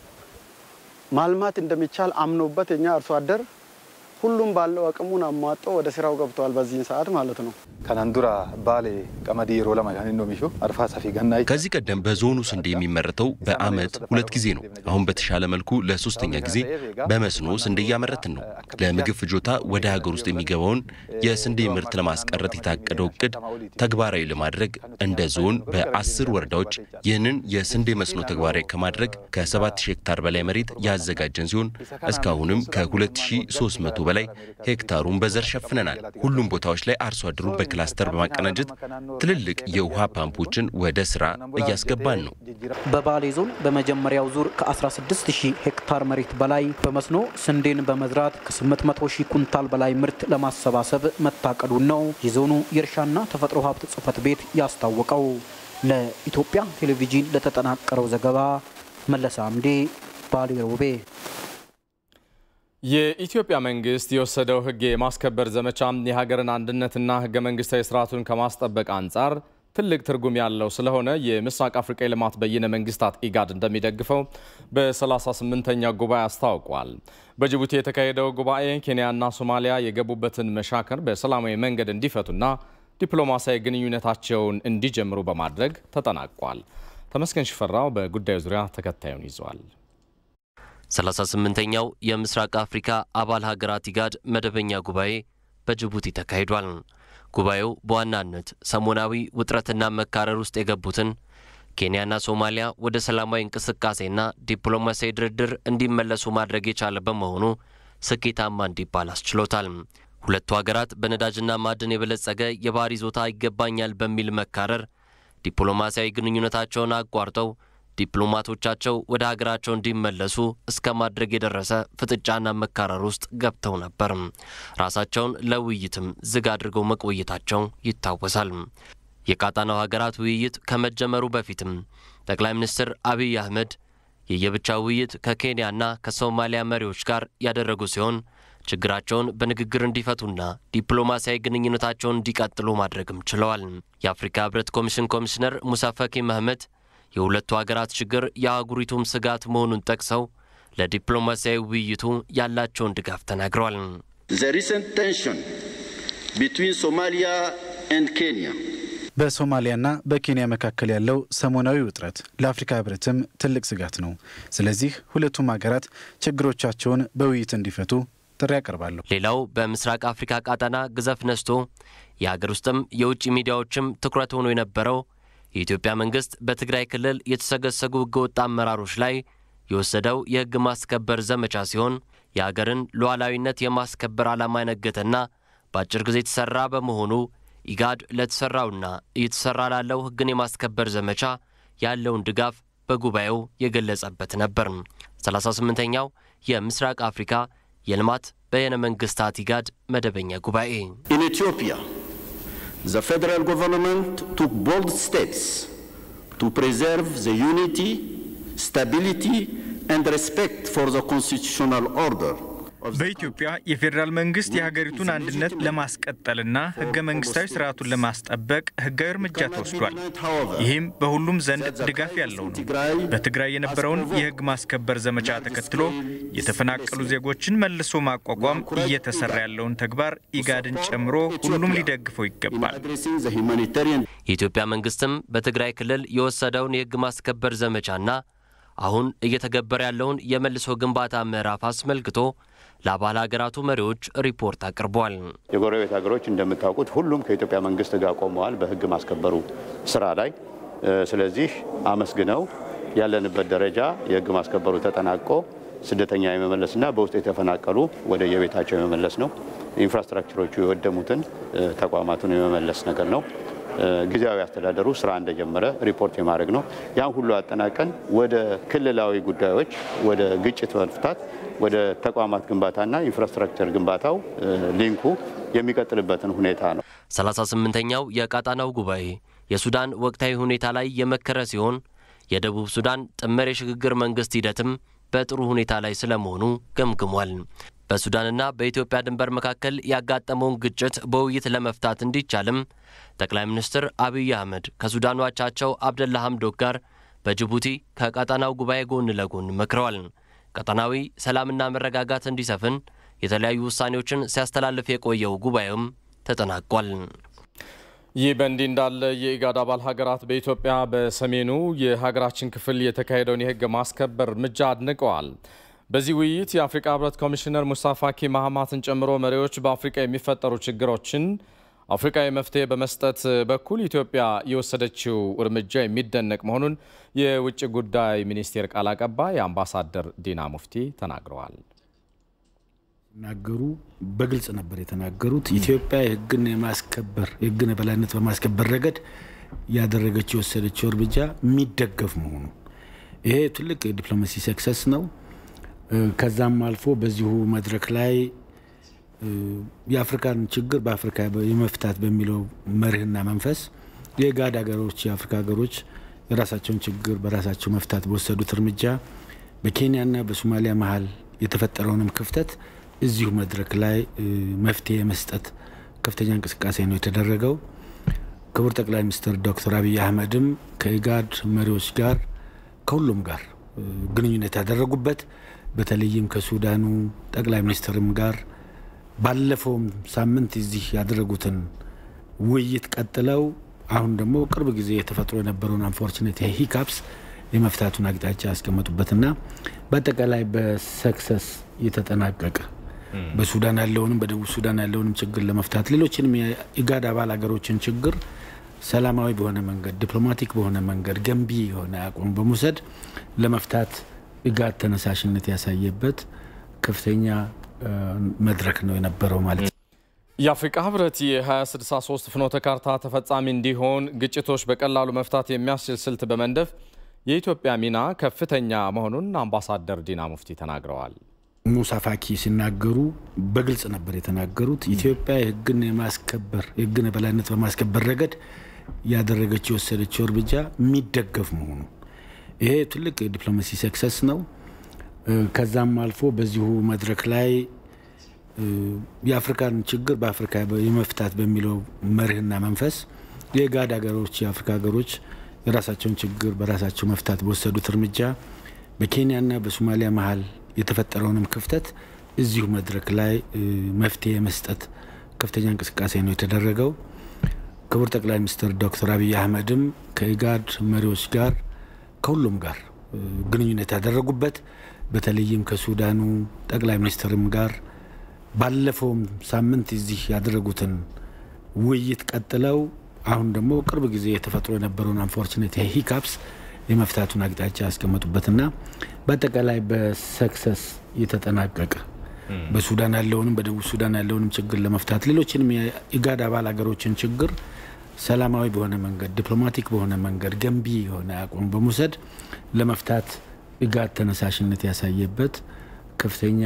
ማልማት እንደሚቻል አምኖበት የኛ አርሶ አደር ሁሉም ባለው አቅሙን አሟጦ ወደ ስራው ገብቷል በዚህ ሰዓት ማለት ነው። ካናንዱራ ባሌ ቀመዲ ሮላማ ያንኖ ሚሹ አርፋ ሰፊ ገናይ ከዚህ ቀደም በዞኑ ስንዴ የሚመረተው በአመት ሁለት ጊዜ ነው። አሁን በተሻለ መልኩ ለሶስተኛ ጊዜ በመስኖ ስንዴ ያመረትን ነው። ለምግብ ፍጆታ ወደ ሀገር ውስጥ የሚገባውን የስንዴ ምርት ለማስቀረት የታቀደው እቅድ ተግባራዊ ለማድረግ እንደ ዞን በአስር ወረዳዎች ይህንን የስንዴ መስኖ ተግባራዊ ከማድረግ ከሰባት ሺህ ሄክታር በላይ መሬት ያዘጋጀን ሲሆን እስካሁንም ከሁለት ሺህ ሶስት መቶ በላይ ሄክታሩን በዘር ሸፍነናል። ሁሉም ቦታዎች ላይ አርሶ አደሩ በክላስተር በማቀናጀት ትልልቅ የውሃ ፓምፖችን ወደ ስራ እያስገባን ነው። በባሌ ዞን በመጀመሪያው ዙር ከ16 ሺህ ሄክታር መሬት በላይ በመስኖ ስንዴን በመዝራት ከ800 ሺህ ኩንታል በላይ ምርት ለማሰባሰብ መታቀዱን ነው የዞኑ የእርሻና ተፈጥሮ ሀብት ጽሕፈት ቤት ያስታወቀው። ለኢትዮጵያ ቴሌቪዥን ለተጠናቀረው ዘገባ መለሰ አምዴ ባሌ ሮቤ። የኢትዮጵያ መንግስት የወሰደው ህግ የማስከበር ዘመቻ የሀገርን አንድነትና ህገ መንግስታዊ ስርዓቱን ከማስጠበቅ አንጻር ትልቅ ትርጉም ያለው ስለሆነ የምስራቅ አፍሪካ የልማት በይነ መንግስታት ኢጋድ እንደሚደግፈው በ38ኛው ጉባኤ አስታውቋል። በጅቡቲ የተካሄደው ጉባኤ ኬንያና ሶማሊያ የገቡበትን መሻከር በሰላማዊ መንገድ እንዲፈቱና ዲፕሎማሲያዊ ግንኙነታቸውን እንዲጀምሩ በማድረግ ተጠናቋል። ተመስገን ሽፈራው በጉዳዩ ዙሪያ ተከታዩን ይዟል። ሰላሳ ስምንተኛው የምስራቅ አፍሪካ አባል ሀገራት ኢጋድ መደበኛ ጉባኤ በጅቡቲ ተካሂዷል። ጉባኤው በዋናነት ሰሞናዊ ውጥረትና መካረር ውስጥ የገቡትን ኬንያና ሶማሊያ ወደ ሰላማዊ እንቅስቃሴና ዲፕሎማሲያዊ ድርድር እንዲመለሱ ማድረግ የቻለ በመሆኑ ስኬታማ እንዲባል አስችሎታል። ሁለቱ ሀገራት በነዳጅና ማዕድን የበለጸገ የባህር ይዞታ ይገባኛል በሚል መካረር ዲፕሎማሲያዊ ግንኙነታቸውን አቋርጠው ዲፕሎማቶቻቸው ወደ ሀገራቸው እንዲመለሱ እስከ ማድረግ የደረሰ ፍጥጫና መካረር ውስጥ ገብተው ነበር። ራሳቸውን ለውይይትም ዝግ አድርገው መቆየታቸው ይታወሳል። የቀጣናው ሀገራት ውይይት ከመጀመሩ በፊትም ጠቅላይ ሚኒስትር አብይ አህመድ የየብቻ ውይይት ከኬንያና ከሶማሊያ መሪዎች ጋር ያደረጉ ሲሆን ችግራቸውን በንግግር እንዲፈቱና ዲፕሎማሲያዊ ግንኙነታቸውን እንዲቀጥሉ ማድረግም ችለዋል። የአፍሪካ ህብረት ኮሚሽን ኮሚሽነር ሙሳ ፈኪ መሐመድ የሁለቱ ሀገራት ችግር የአህጉሪቱም ስጋት መሆኑን ጠቅሰው ለዲፕሎማሲያዊ ውይይቱ ያላቸውን ድጋፍ ተናግረዋል። The recent tension between Somalia and Kenya በሶማሊያና በኬንያ መካከል ያለው ሰሞናዊ ውጥረት ለአፍሪካ ህብረትም ትልቅ ስጋት ነው። ስለዚህ ሁለቱም ሀገራት ችግሮቻቸውን በውይይት እንዲፈቱ ጥሪ ያቀርባሉ። ሌላው በምስራቅ አፍሪካ ቀጣና ግዘፍ ነስቶ የሀገር ውስጥም የውጭ ሚዲያዎችም ትኩረት ሆኖ የነበረው የኢትዮጵያ መንግስት በትግራይ ክልል የተሰገሰጉ ህገወጥ አመራሮች ላይ የወሰደው የህግ ማስከበር ዘመቻ ሲሆን የሀገርን ሉዓላዊነት የማስከበር ዓላማ ያነገተና በአጭር ጊዜ የተሰራ በመሆኑ ኢጋድ ለተሰራውና እየተሰራ ላለው ህግን የማስከበር ዘመቻ ያለውን ድጋፍ በጉባኤው የገለጸበት ነበር። ሰላሳ ስምንተኛው የምስራቅ አፍሪካ የልማት በየነ መንግስታት ኢጋድ መደበኛ ጉባኤ In Ethiopia, the federal government took bold steps to preserve the unity, stability and respect for the constitutional order. በኢትዮጵያ የፌደራል መንግስት የሀገሪቱን አንድነት ለማስቀጠልና ህገ መንግስታዊ ስርዓቱን ለማስጠበቅ ህጋዊ እርምጃ ተወስዷል። ይህም በሁሉም ዘንድ ድጋፍ ያለው ነው። በትግራይ የነበረውን የህግ ማስከበር ዘመቻ ተከትሎ የተፈናቀሉ ዜጎችን መልሶ ማቋቋም እየተሰራ ያለውን ተግባር ኢጋድን ጨምሮ ሁሉም ሊደግፈው ይገባል። የኢትዮጵያ መንግስትም በትግራይ ክልል የወሰደውን የህግ ማስከበር ዘመቻና አሁን እየተገበረ ያለውን የመልሶ ግንባታ ምዕራፍ አስመልክቶ ለአባል ሀገራቱ መሪዎች ሪፖርት አቅርቧል። የጎረቤት ሀገሮች እንደምታውቁት ሁሉም ከኢትዮጵያ መንግስት ጋር ቆመዋል በህግ ማስከበሩ ስራ ላይ። ስለዚህ አመስግነው ያለንበት ደረጃ የህግ ማስከበሩ ተጠናቆ ስደተኛ የመመለስና በውስጥ የተፈናቀሉ ወደ የቤታቸው የመመለስ ነው። ኢንፍራስትራክቸሮቹ የወደሙትን ተቋማቱን የመመለስ ነገር ነው። ጊዜያዊ አስተዳደሩ ስራ እንደጀመረ ሪፖርት የማድረግ ነው። ያን ሁሉ አጠናቀን ወደ ክልላዊ ጉዳዮች ወደ ግጭት መፍታት ወደ ተቋማት ግንባታና ኢንፍራስትራክቸር ግንባታው ሊንኩ የሚቀጥልበትን ሁኔታ ነው። ሰላሳ ስምንተኛው የቀጣናው ጉባኤ የሱዳን ወቅታዊ ሁኔታ ላይ የመከረ ሲሆን የደቡብ ሱዳን ጥምር የሽግግር መንግስት ሂደትም በጥሩ ሁኔታ ላይ ስለመሆኑ ገምግሟል። በሱዳንና በኢትዮጵያ ድንበር መካከል ያጋጠመውን ግጭት በውይይት ለመፍታት እንዲቻልም ጠቅላይ ሚኒስትር አብይ አህመድ ከሱዳን አቻቸው አብደላ ሐምዶክ ጋር በጅቡቲ ከቀጣናው ጉባኤ ጎን ለጎን መክረዋል። ቀጣናዊ ሰላምና መረጋጋት እንዲሰፍን የተለያዩ ውሳኔዎችን ሲያስተላልፍ የቆየው ጉባኤም ተጠናቋል። ይህ በእንዲህ እንዳለ የኢጋድ አባል ሀገራት በኢትዮጵያ በሰሜኑ የሀገራችን ክፍል የተካሄደውን የህግ ማስከበር እርምጃ አድንቀዋል። በዚህ ውይይት የአፍሪካ ህብረት ኮሚሽነር ሙሳ ፋኪ ማህማትን ጨምሮ መሪዎች በአፍሪካ የሚፈጠሩ ችግሮችን አፍሪካዊ መፍትሄ በመስጠት በኩል ኢትዮጵያ የወሰደችው እርምጃ የሚደነቅ መሆኑን የውጭ ጉዳይ ሚኒስቴር ቃል አቀባይ አምባሳደር ዲና ሙፍቲ ተናግረዋል። ናገሩ በግልጽ ነበር የተናገሩት። ኢትዮጵያ የህግን የማስከበር የህግን የበላይነት በማስከበር ረገድ ያደረገችው የወሰደችው እርምጃ የሚደገፍ መሆኑ ይሄ ትልቅ ዲፕሎማሲ ሰክሰስ ነው። ከዛም አልፎ በዚሁ መድረክ ላይ የአፍሪካን ችግር በአፍሪካ የመፍታት በሚለው መርህና መንፈስ የኢጋድ ሀገሮች የአፍሪካ ሀገሮች የራሳቸውን ችግር በራሳቸው መፍታት በወሰዱት እርምጃ በኬንያና በሶማሊያ መሃል የተፈጠረውንም ክፍተት እዚሁ መድረክ ላይ መፍትሄ መስጠት ከፍተኛ እንቅስቃሴ ነው የተደረገው። ክቡር ጠቅላይ ሚኒስትር ዶክተር አብይ አህመድም ከኢጋድ መሪዎች ጋር ከሁሉም ጋር ግንኙነት ያደረጉበት በተለይም ከሱዳኑ ጠቅላይ ሚኒስትርም ጋር ባለፈው ሳምንት እዚህ ያደረጉትን ውይይት ቀጥለው አሁን ደግሞ ቅርብ ጊዜ የተፈጥሮ የነበረውን አንፎርቹኔት ሂካፕስ የመፍታቱን አቅጣጫ ያስቀመጡበትና በአጠቃላይ በሰክሰስ የተጠናቀቀ በሱዳን ያለውንም በደቡብ ሱዳን ያለውንም ችግር ለመፍታት ሌሎችንም የኢጋድ አባል ሀገሮችን ችግር ሰላማዊ በሆነ መንገድ ዲፕሎማቲክ በሆነ መንገድ ገንቢ የሆነ አቋም በመውሰድ ለመፍታት ኢጋድ ተነሳሽነት ያሳየበት ከፍተኛ መድረክ ነው የነበረው ማለት ነው። የአፍሪካ ህብረት የ2063 ፍኖተ ካርታ ተፈጻሚ እንዲሆን ግጭቶች በቀላሉ መፍታት የሚያስችል ስልት በመንደፍ የኢትዮጵያ ሚና ከፍተኛ መሆኑን አምባሳደር ዲና ሙፍቲ ተናግረዋል። ሙሳ ፋኪ ሲናገሩ በግልጽ ነበር የተናገሩት። ኢትዮጵያ የህግን የማስከበር የህግን የበላይነት በማስከበር ረገድ ያደረገችው የወሰደችው እርምጃ የሚደገፍ መሆኑ ይሄ ትልቅ ዲፕሎማሲ ሰክሰስ ነው። ከዛም አልፎ በዚሁ መድረክ ላይ የአፍሪካን ችግር በአፍሪካ የመፍታት በሚለው መርህና መንፈስ የኢጋድ ሀገሮች የአፍሪካ ሀገሮች የራሳቸውን ችግር በራሳቸው መፍታት በወሰዱት እርምጃ በኬንያና በሶማሊያ መሃል የተፈጠረውንም ክፍተት እዚሁ መድረክ ላይ መፍትሄ መስጠት ከፍተኛ እንቅስቃሴ ነው የተደረገው። ክቡር ጠቅላይ ሚኒስትር ዶክተር አብይ አህመድም ከኢጋድ መሪዎች ጋር ከሁሉም ጋር ግንኙነት ያደረጉበት በተለይም ከሱዳኑ ጠቅላይ ሚኒስትርም ጋር ባለፈው ሳምንት እዚህ ያደረጉትን ውይይት ቀጥለው አሁን ደግሞ ቅርብ ጊዜ የተፈጥሮ የነበረውን አንፎርቹኔት ሂካፕስ የመፍታቱን አቅጣጫ ያስቀመጡበትና በአጠቃላይ በሰክሰስ የተጠናቀቀ በሱዳን ያለውንም በደቡብ ሱዳን ያለውንም ችግር ለመፍታት ሌሎችንም የኢጋድ አባል ሀገሮችን ችግር ሰላማዊ በሆነ መንገድ ዲፕሎማቲክ በሆነ መንገድ ገንቢ የሆነ አቋም በመውሰድ ለመፍታት ኢጋድ ተነሳሽነት ያሳየበት ከፍተኛ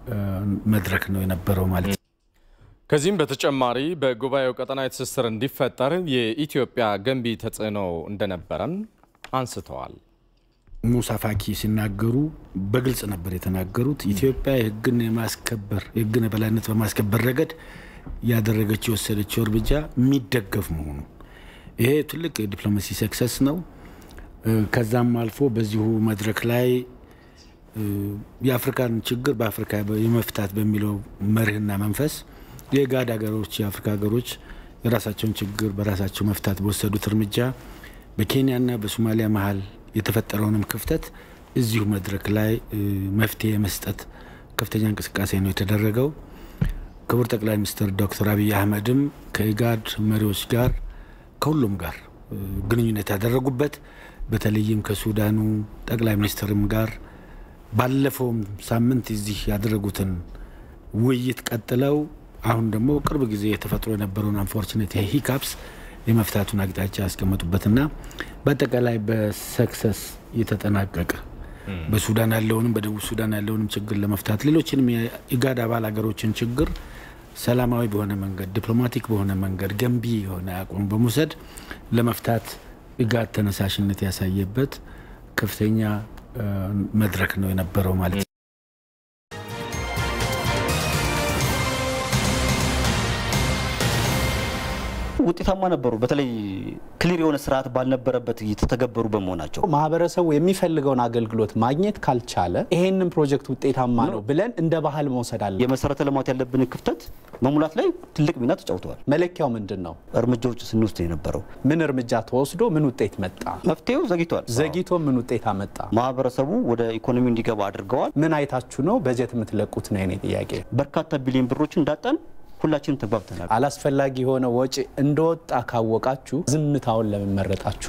መድረክ ነው የነበረው ማለት ነው። ከዚህም በተጨማሪ በጉባኤው ቀጠናዊ ትስስር እንዲፈጠር የኢትዮጵያ ገንቢ ተጽዕኖ እንደነበረም አንስተዋል። ሙሳ ፋኪ ሲናገሩ በግልጽ ነበር የተናገሩት። ኢትዮጵያ የህግን የማስከበር የህግን በላይነት በማስከበር ረገድ ያደረገችው የወሰደችው እርምጃ የሚደገፍ መሆኑ ይሄ ትልቅ የዲፕሎማሲ ሰክሰስ ነው። ከዛም አልፎ በዚሁ መድረክ ላይ የአፍሪካን ችግር በአፍሪካ የመፍታት በሚለው መርህና መንፈስ የጋድ ሀገሮች የአፍሪካ ሀገሮች የራሳቸውን ችግር በራሳቸው መፍታት በወሰዱት እርምጃ በኬንያና በሶማሊያ መሃል የተፈጠረውንም ክፍተት እዚሁ መድረክ ላይ መፍትሄ መስጠት ከፍተኛ እንቅስቃሴ ነው የተደረገው። ክቡር ጠቅላይ ሚኒስትር ዶክተር አብይ አህመድም ከኢጋድ መሪዎች ጋር ከሁሉም ጋር ግንኙነት ያደረጉበት በተለይም ከሱዳኑ ጠቅላይ ሚኒስትርም ጋር ባለፈው ሳምንት እዚህ ያደረጉትን ውይይት ቀጥለው አሁን ደግሞ ቅርብ ጊዜ የተፈጥሮ የነበረውን አንፎርቹኔት ሂካፕስ የመፍታቱን አቅጣጫ ያስቀመጡበትና በአጠቃላይ በሰክሰስ የተጠናቀቀ በሱዳን ያለውንም በደቡብ ሱዳን ያለውንም ችግር ለመፍታት ሌሎችንም የኢጋድ አባል ሀገሮችን ችግር ሰላማዊ በሆነ መንገድ ዲፕሎማቲክ በሆነ መንገድ ገንቢ የሆነ አቋም በመውሰድ ለመፍታት ኢጋድ ተነሳሽነት ያሳየበት ከፍተኛ መድረክ ነው የነበረው ማለት ነው። ውጤታማ ነበሩ። በተለይ ክሊር የሆነ ስርዓት ባልነበረበት እየተተገበሩ በመሆናቸው ማህበረሰቡ የሚፈልገውን አገልግሎት ማግኘት ካልቻለ ይሄንን ፕሮጀክት ውጤታማ ነው ብለን እንደ ባህል መውሰድ አለ። የመሰረተ ልማት ያለብን ክፍተት መሙላት ላይ ትልቅ ሚና ተጫውተዋል። መለኪያው ምንድነው? እርምጃዎች ስንወስድ የነበረው ምን እርምጃ ተወስዶ ምን ውጤት መጣ? መፍትሄው ዘግይቷል። ዘግይቶ ምን ውጤት አመጣ? ማህበረሰቡ ወደ ኢኮኖሚ እንዲገባ አድርገዋል። ምን አይታችሁ ነው በጀት የምትለቁት ነው የኔ ጥያቄ። በርካታ ቢሊዮን ብሮችን እንዳጣን ሁላችንም ተግባብተናል። አላስፈላጊ የሆነ ወጪ እንደወጣ ካወቃችሁ ዝምታውን ለምን መረጣችሁ?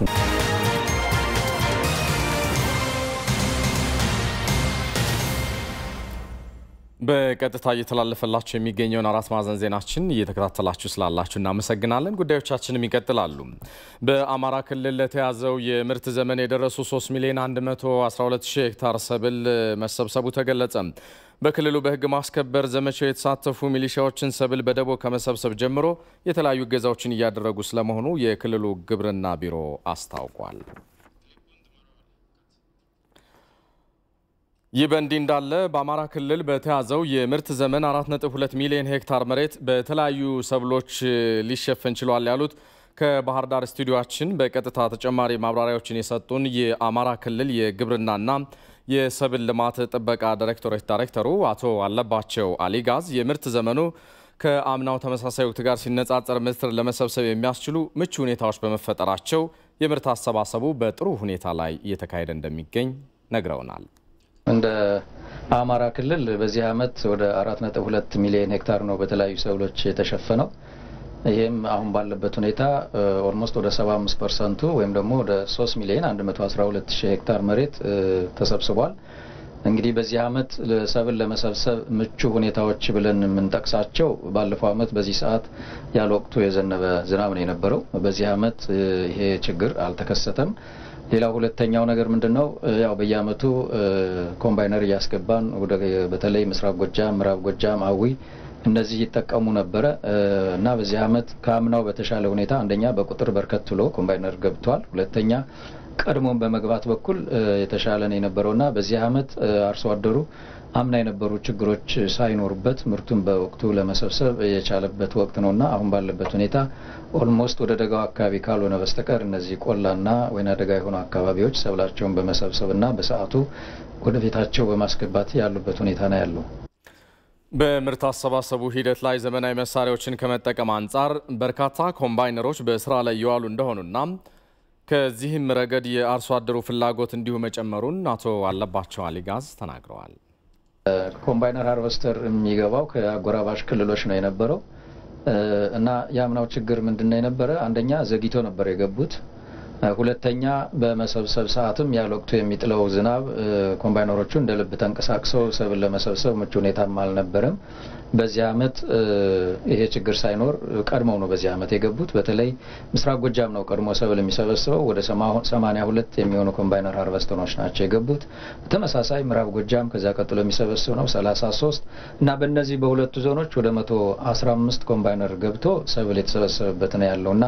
በቀጥታ እየተላለፈላችሁ የሚገኘውን አራት ማዕዘን ዜናችን እየተከታተላችሁ ስላላችሁ እናመሰግናለን። ጉዳዮቻችንም ይቀጥላሉ። በአማራ ክልል ለተያዘው የምርት ዘመን የደረሱ ሶስት ሚሊዮን አንድ መቶ አስራ ሁለት ሺህ ሄክታር ሰብል መሰብሰቡ ተገለጸ። በክልሉ በህግ ማስከበር ዘመቻው የተሳተፉ ሚሊሻዎችን ሰብል በደቦ ከመሰብሰብ ጀምሮ የተለያዩ እገዛዎችን እያደረጉ ስለመሆኑ የክልሉ ግብርና ቢሮ አስታውቋል። ይህ በእንዲህ እንዳለ በአማራ ክልል በተያዘው የምርት ዘመን አራት ነጥብ ሁለት ሚሊዮን ሄክታር መሬት በተለያዩ ሰብሎች ሊሸፈን ችሏል ያሉት ከባህር ዳር ስቱዲዮአችን በቀጥታ ተጨማሪ ማብራሪያዎችን የሰጡን የአማራ ክልል የግብርናና የሰብል ልማት ጥበቃ ዳይሬክቶሬት ዳይሬክተሩ አቶ አለባቸው አሊጋዝ የምርት ዘመኑ ከአምናው ተመሳሳይ ወቅት ጋር ሲነጻጸር ምርት ለመሰብሰብ የሚያስችሉ ምቹ ሁኔታዎች በመፈጠራቸው የምርት አሰባሰቡ በጥሩ ሁኔታ ላይ እየተካሄደ እንደሚገኝ ነግረውናል። እንደ አማራ ክልል በዚህ አመት ወደ አራት ነጥብ ሁለት ሚሊዮን ሄክታር ነው በተለያዩ ሰብሎች የተሸፈነው። ይሄም አሁን ባለበት ሁኔታ ኦልሞስት ወደ ሰባ አምስት ፐርሰንት ወይም ደግሞ ወደ ሶስት ሚሊዮን አንድ መቶ አስራ ሁለት ሺህ ሄክታር መሬት ተሰብስቧል። እንግዲህ በዚህ አመት ለሰብል ለመሰብሰብ ምቹ ሁኔታዎች ብለን የምንጠቅሳቸው ባለፈው አመት በዚህ ሰዓት ያለ ወቅቱ የዘነበ ዝናብ ነው የነበረው። በዚህ አመት ይሄ ችግር አልተከሰተም። ሌላው ሁለተኛው ነገር ምንድነው? ያው በየአመቱ ኮምባይነር ያስገባን ወደ በተለይ ምስራቅ ጎጃም፣ ምዕራብ ጎጃም፣ አዊ እነዚህ ይተቀሙ ነበር እና በዚህ አመት ከአምናው በተሻለ ሁኔታ አንደኛ በቁጥር በርከት ብሎ ኮምባይነር ገብቷል። ሁለተኛ ቀድሞን በመግባት በኩል የተሻለ ነው የነበረውና በዚህ አመት አርሶ አደሩ አምና የነበሩ ችግሮች ሳይኖርበት ምርቱን በወቅቱ ለመሰብሰብ የቻለበት ወቅት ነውና አሁን ባለበት ሁኔታ ኦልሞስት ወደ ደጋው አካባቢ ካልሆነ በስተቀር እነዚህ ቆላና ወይና ደጋ የሆኑ አካባቢዎች ሰብላቸውን በመሰብሰብና በሰዓቱ ወደ ቤታቸው በማስገባት ያሉበት ሁኔታ ነው ያለው። በምርት አሰባሰቡ ሂደት ላይ ዘመናዊ መሳሪያዎችን ከመጠቀም አንጻር በርካታ ኮምባይነሮች በስራ ላይ ይዋሉ እንደሆኑና ከዚህም ረገድ የአርሶ አደሩ ፍላጎት እንዲሁ መጨመሩን አቶ አለባቸው አሊጋዝ ተናግረዋል። ኮምባይነር ሃርቨስተር የሚገባው ከአጎራባሽ ክልሎች ነው የነበረው እና ያምናው ችግር ምንድነው የነበረ? አንደኛ ዘግይቶ ነበር የገቡት። ሁለተኛ በመሰብሰብ ሰዓትም ያለ ወቅቱ የሚጥለው ዝናብ ኮምባይነሮቹ እንደ ልብ ተንቀሳቅሰው ሰብል ለመሰብሰብ ምቹ ሁኔታም አልነበረም። በዚህ አመት ይሄ ችግር ሳይኖር ቀድመው ነው በዚህ አመት የገቡት። በተለይ ምስራቅ ጎጃም ነው ቀድሞ ሰብል የሚሰበስበው ወደ ሰማንያ ሁለት የሚሆኑ ኮምባይነር ሃርቨስተሮች ናቸው የገቡት። ተመሳሳይ ምዕራብ ጎጃም ከዛ ቀጥሎ የሚሰበስብ ነው ሰላሳ ሶስት እና በእነዚህ በሁለቱ ዞኖች ወደ መቶ አስራ አምስት ኮምባይነር ገብቶ ሰብል የተሰበሰበበት ነው ያለውና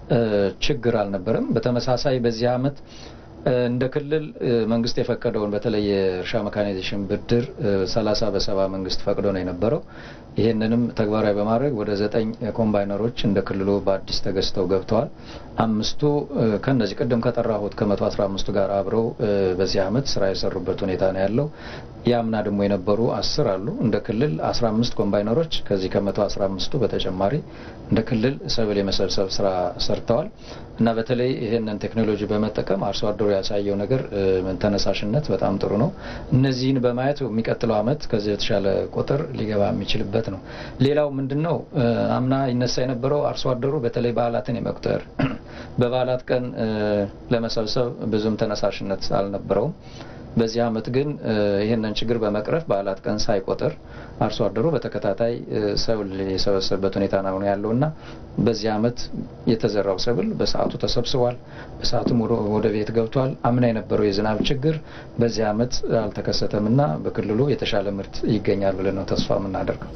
ችግር አልነበረም። በተመሳሳይ በዚህ አመት እንደ ክልል መንግስት የፈቀደውን በተለይ የእርሻ መካናይዜሽን ብድር ሰላሳ በሰባ መንግስት ፈቅዶ ነው የነበረው። ይሄንንም ተግባራዊ በማድረግ ወደ ዘጠኝ ኮምባይነሮች እንደ ክልሉ በአዲስ ተገዝተው ገብተዋል። አምስቱ ከነዚህ ቀደም ከጠራሁት ከመቶ አስራ አምስቱ ጋር አብረው በዚህ አመት ስራ የሰሩበት ሁኔታ ነው ያለው። ያምና ደግሞ የነበሩ አስር አሉ እንደ ክልል አስራ አምስት ኮምባይነሮች ከዚህ ከመቶ አስራ አምስቱ በተጨማሪ እንደ ክልል ሰብል የመሰብሰብ ስራ ሰርተዋል እና በተለይ ይሄንን ቴክኖሎጂ በመጠቀም አርሶ አደሩ ያሳየው ነገር ተነሳሽነት በጣም ጥሩ ነው። እነዚህን በማየት የሚቀጥለው አመት ከዚህ የተሻለ ቁጥር ሊገባ የሚችልበት ነው። ሌላው ምንድነው አምና ይነሳ የነበረው አርሶ አደሩ በተለይ በዓላትን የመቁጠር በበዓላት ቀን ለመሰብሰብ ብዙም ተነሳሽነት አልነበረውም። በዚህ አመት ግን ይሄንን ችግር በመቅረፍ በዓላት ቀን ሳይቆጥር አርሶ አደሩ በተከታታይ ሰብል የሰበሰበበት ሁኔታ ነው ያለውና በዚህ አመት የተዘራው ሰብል በሰዓቱ ተሰብስቧል፣ በሰዓቱም ወደ ቤት ገብቷል። አምና የነበረው የዝናብ ችግር በዚህ አመት አልተከሰተምና በክልሉ የተሻለ ምርት ይገኛል ብለን ነው ተስፋ የምናደርገው።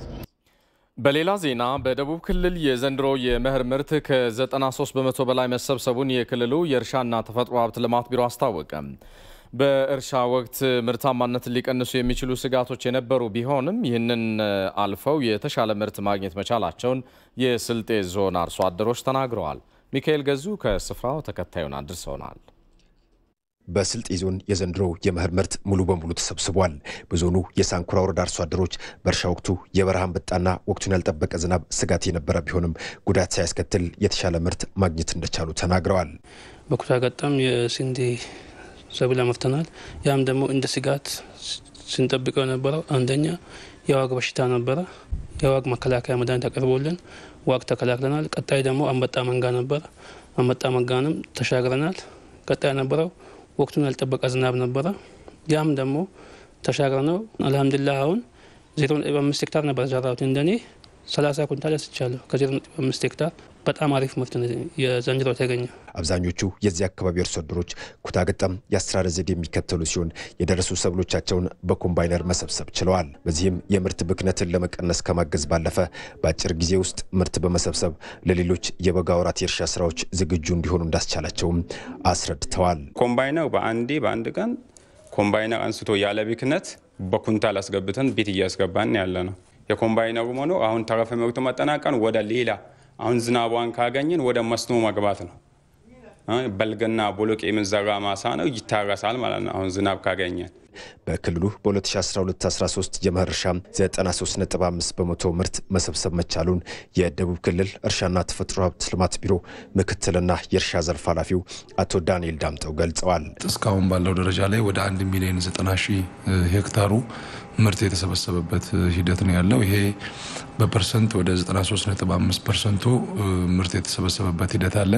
በሌላ ዜና በደቡብ ክልል የዘንድሮ የመኸር ምርት ከዘጠና ሶስት በመቶ በላይ መሰብሰቡን የክልሉ የእርሻና ተፈጥሮ ሀብት ልማት ቢሮ አስታወቀ። በእርሻ ወቅት ምርታማነትን ሊቀንሱ የሚችሉ ስጋቶች የነበሩ ቢሆንም ይህንን አልፈው የተሻለ ምርት ማግኘት መቻላቸውን የስልጤ ዞን አርሶ አደሮች ተናግረዋል። ሚካኤል ገዙ ከስፍራው ተከታዩን አድርሰውናል። በስልጤ ዞን የዘንድሮ የመኸር ምርት ሙሉ በሙሉ ተሰብስቧል። በዞኑ የሳንኩራ ወረዳ አርሶ አደሮች በእርሻ ወቅቱ የበረሃ አንበጣና ወቅቱን ያልጠበቀ ዝናብ ስጋት የነበረ ቢሆንም ጉዳት ሳያስከትል የተሻለ ምርት ማግኘት እንደቻሉ ተናግረዋል። በኩታ ገጠም የስንዴ ሰብል አመርተናል። ያም ደግሞ እንደ ስጋት ስንጠብቀው ነበረው አንደኛ የዋግ በሽታ ነበረ። የዋግ መከላከያ መድኃኒት አቅርቦልን ዋግ ተከላክለናል። ቀጣይ ደግሞ አንበጣ መንጋ ነበረ። አንበጣ መንጋንም ተሻግረናል። ቀጣይ ነበረው ወቅቱን ያልጠበቀ ዝናብ ነበረ። ያም ደግሞ ተሻግረነው አልহামዱሊላህ አሁን ዜሮ ነጥብ አምስት ሄክታር ነበር ዘራሁት እንደኔ ሰላሳ ኩንታል ያስቻለሁ ከዜሮ ነጥብ አምስት ሄክታር በጣም አሪፍ ምርት ነው የዘንድሮ ተገኘ። አብዛኞቹ የዚህ አካባቢ አርሶ አደሮች ኩታ ገጠም የአስተራረስ ዘዴ የሚከተሉ ሲሆን የደረሱ ሰብሎቻቸውን በኮምባይነር መሰብሰብ ችለዋል። በዚህም የምርት ብክነትን ለመቀነስ ከማገዝ ባለፈ በአጭር ጊዜ ውስጥ ምርት በመሰብሰብ ለሌሎች የበጋ ወራት የእርሻ ስራዎች ዝግጁ እንዲሆኑ እንዳስቻላቸውም አስረድተዋል። ኮምባይነር በአንዴ በአንድ ቀን ኮምባይነር አንስቶ ያለ ብክነት በኩንታል አስገብተን ቤት እያስገባን ያለ ነው። የኮምባይነሩ ሆኖ አሁን ተረፈ ምርቱ መጠናቀን ወደ ሌላ አሁን ዝናቧን ካገኘን ወደ መስኖ መግባት ነው። በልግና ቦሎቄ የምንዘራ ማሳ ነው ይታረሳል ማለት ነው አሁን ዝናብ ካገኘን። በክልሉ በ2012 አስራ ሶስት የመኸር እርሻ ዘጠና ሶስት ነጥብ አምስት በመቶ ምርት መሰብሰብ መቻሉን የደቡብ ክልል እርሻና ተፈጥሮ ሀብት ልማት ቢሮ ምክትልና የእርሻ ዘርፍ ኃላፊው አቶ ዳንኤል ዳምጠው ገልጸዋል። እስካሁን ባለው ደረጃ ላይ ወደ አንድ ሚሊዮን ዘጠና ሺህ ሄክታሩ ምርት የተሰበሰበበት ሂደት ነው ያለው። ይሄ በፐርሰንት ወደ ዘጠና ሶስት ነጥብ አምስት ፐርሰንት ምርት የተሰበሰበበት ሂደት አለ።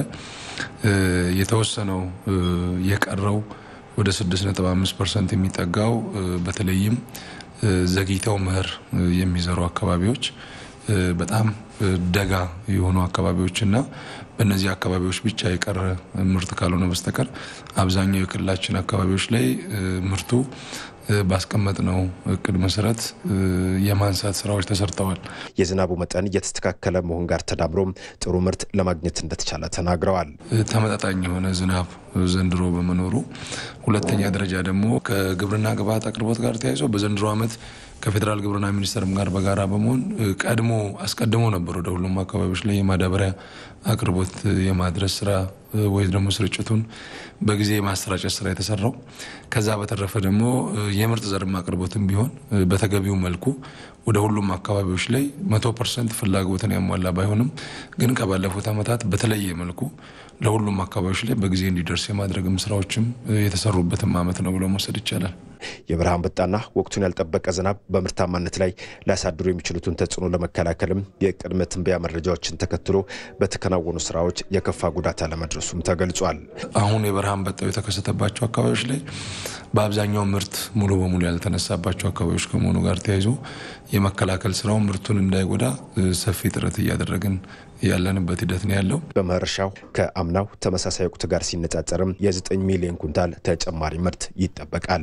የተወሰነው የቀረው ወደ ስድስት ነጥብ አምስት ፐርሰንት የሚጠጋው በተለይም ዘግይተው መኸር የሚዘሩ አካባቢዎች በጣም ደጋ የሆኑ አካባቢዎችና በእነዚህ አካባቢዎች ብቻ የቀረ ምርት ካልሆነ በስተቀር አብዛኛው የክልላችን አካባቢዎች ላይ ምርቱ ባስቀመጥነው እቅድ መሰረት የማንሳት ስራዎች ተሰርተዋል። የዝናቡ መጠን እየተስተካከለ መሆን ጋር ተዳምሮ ጥሩ ምርት ለማግኘት እንደተቻለ ተናግረዋል። ተመጣጣኝ የሆነ ዝናብ ዘንድሮ በመኖሩ ሁለተኛ ደረጃ ደግሞ ከግብርና ግብዓት አቅርቦት ጋር ተያይዞ በዘንድሮ አመት ከፌደራል ግብርና ሚኒስቴርም ጋር በጋራ በመሆን ቀድሞ አስቀድሞ ነበር ወደ ሁሉም አካባቢዎች ላይ የማዳበሪያ አቅርቦት የማድረስ ስራ ወይ ደግሞ ስርጭቱን በጊዜ ማስተራጨት ስራ የተሰራው። ከዛ በተረፈ ደግሞ የምርጥ ዘር አቅርቦትም ቢሆን በተገቢው መልኩ ወደ ሁሉም አካባቢዎች ላይ መቶ ፐርሰንት ፍላጎትን ያሟላ ባይሆንም ግን ከባለፉት አመታት በተለየ መልኩ ለሁሉም አካባቢዎች ላይ በጊዜ እንዲደርስ የማድረግም ስራዎችም የተሰሩበትም አመት ነው ብሎ መውሰድ ይቻላል። የበረሃ አንበጣና ወቅቱን ያልጠበቀ ዝናብ በምርታማነት ላይ ሊያሳድሩ የሚችሉትን ተጽዕኖ ለመከላከልም የቅድመ ትንበያ መረጃዎችን ተከትሎ በተከናወኑ ስራዎች የከፋ ጉዳት አለመድረሱም ተገልጿል። አሁን የበረሃ አንበጣው የተከሰተባቸው አካባቢዎች ላይ በአብዛኛው ምርት ሙሉ በሙሉ ያልተነሳባቸው አካባቢዎች ከመሆኑ ጋር ተያይዞ የመከላከል ስራው ምርቱን እንዳይጎዳ ሰፊ ጥረት እያደረግን ያለንበት ሂደት ነው ያለው። በመኸርሻው ከአምናው ተመሳሳይ ወቅት ጋር ሲነጻጸርም የ9 ሚሊዮን ኩንታል ተጨማሪ ምርት ይጠበቃል።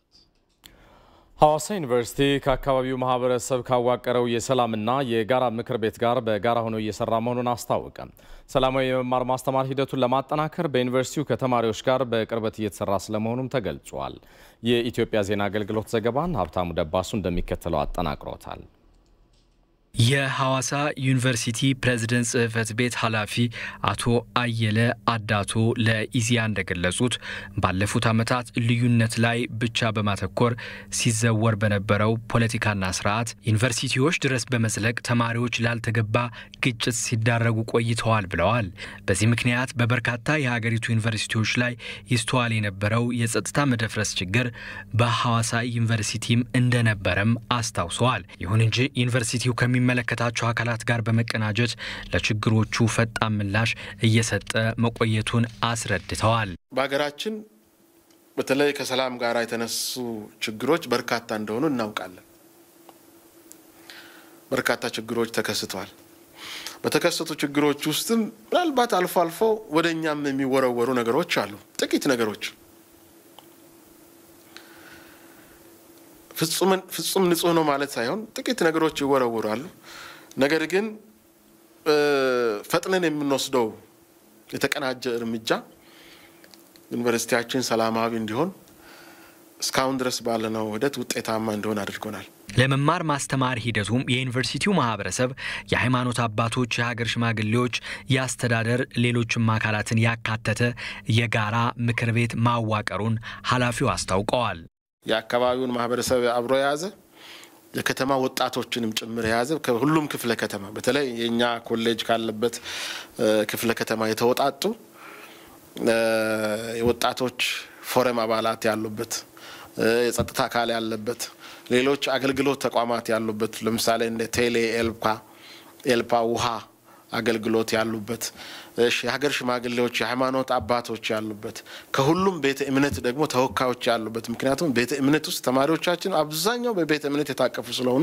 ሐዋሳ ዩኒቨርሲቲ ከአካባቢው ማህበረሰብ ካዋቀረው የሰላምና የጋራ ምክር ቤት ጋር በጋራ ሆኖ እየሰራ መሆኑን አስታወቀ። ሰላማዊ የመማር ማስተማር ሂደቱን ለማጠናከር በዩኒቨርሲቲው ከተማሪዎች ጋር በቅርበት እየተሰራ ስለመሆኑም ተገልጿል። የኢትዮጵያ ዜና አገልግሎት ዘገባን ሀብታሙ ደባሱ እንደሚከተለው አጠናቅሮታል። የሐዋሳ ዩኒቨርሲቲ ፕሬዝዳንት ጽህፈት ቤት ኃላፊ አቶ አየለ አዳቶ ለኢዚያ እንደገለጹት ባለፉት ዓመታት ልዩነት ላይ ብቻ በማተኮር ሲዘወር በነበረው ፖለቲካና ስርዓት ዩኒቨርሲቲዎች ድረስ በመዝለቅ ተማሪዎች ላልተገባ ግጭት ሲዳረጉ ቆይተዋል ብለዋል። በዚህ ምክንያት በበርካታ የሀገሪቱ ዩኒቨርሲቲዎች ላይ ይስተዋል የነበረው የጸጥታ መደፍረስ ችግር በሐዋሳ ዩኒቨርሲቲም እንደነበረም አስታውሰዋል። ይሁን እንጂ ዩኒቨርሲቲው ከሚ መለከታቸው አካላት ጋር በመቀናጀት ለችግሮቹ ፈጣን ምላሽ እየሰጠ መቆየቱን አስረድተዋል። በሀገራችን በተለይ ከሰላም ጋር የተነሱ ችግሮች በርካታ እንደሆኑ እናውቃለን። በርካታ ችግሮች ተከስተዋል። በተከሰቱ ችግሮች ውስጥም ምናልባት አልፎ አልፎ ወደኛም የሚወረወሩ ነገሮች አሉ። ጥቂት ነገሮች ፍጹም ፍጹም ንጹህ ነው ማለት ሳይሆን ጥቂት ነገሮች ይወረወራሉ። ነገር ግን ፈጥነን የምንወስደው የተቀናጀ እርምጃ ዩኒቨርሲቲያችን ሰላማዊ እንዲሆን እስካሁን ድረስ ባለነው ሂደት ውጤታማ እንዲሆን አድርጎናል። ለመማር ማስተማር ሂደቱም የዩኒቨርሲቲው ማህበረሰብ፣ የሃይማኖት አባቶች፣ የሀገር ሽማግሌዎች፣ የአስተዳደር ሌሎችም አካላትን ያካተተ የጋራ ምክር ቤት ማዋቀሩን ኃላፊው አስታውቀዋል። የአካባቢውን ማህበረሰብ አብሮ ያዘ የከተማ ወጣቶችንም ጭምር ያዘ ከሁሉም ክፍለ ከተማ በተለይ የኛ ኮሌጅ ካለበት ክፍለ ከተማ የተወጣጡ የወጣቶች ፎረም አባላት ያሉበት የጸጥታ አካል ያለበት ሌሎች አገልግሎት ተቋማት ያሉበት ለምሳሌ እንደ ቴሌ ኤልፓ ኤልፓ ውሃ አገልግሎት ያሉበት እሺ የሀገር ሽማግሌዎች የሃይማኖት አባቶች ያሉበት ከሁሉም ቤተ እምነት ደግሞ ተወካዮች ያሉበት ምክንያቱም ቤተ እምነት ውስጥ ተማሪዎቻችን አብዛኛው በቤተ እምነት የታቀፉ ስለሆኑ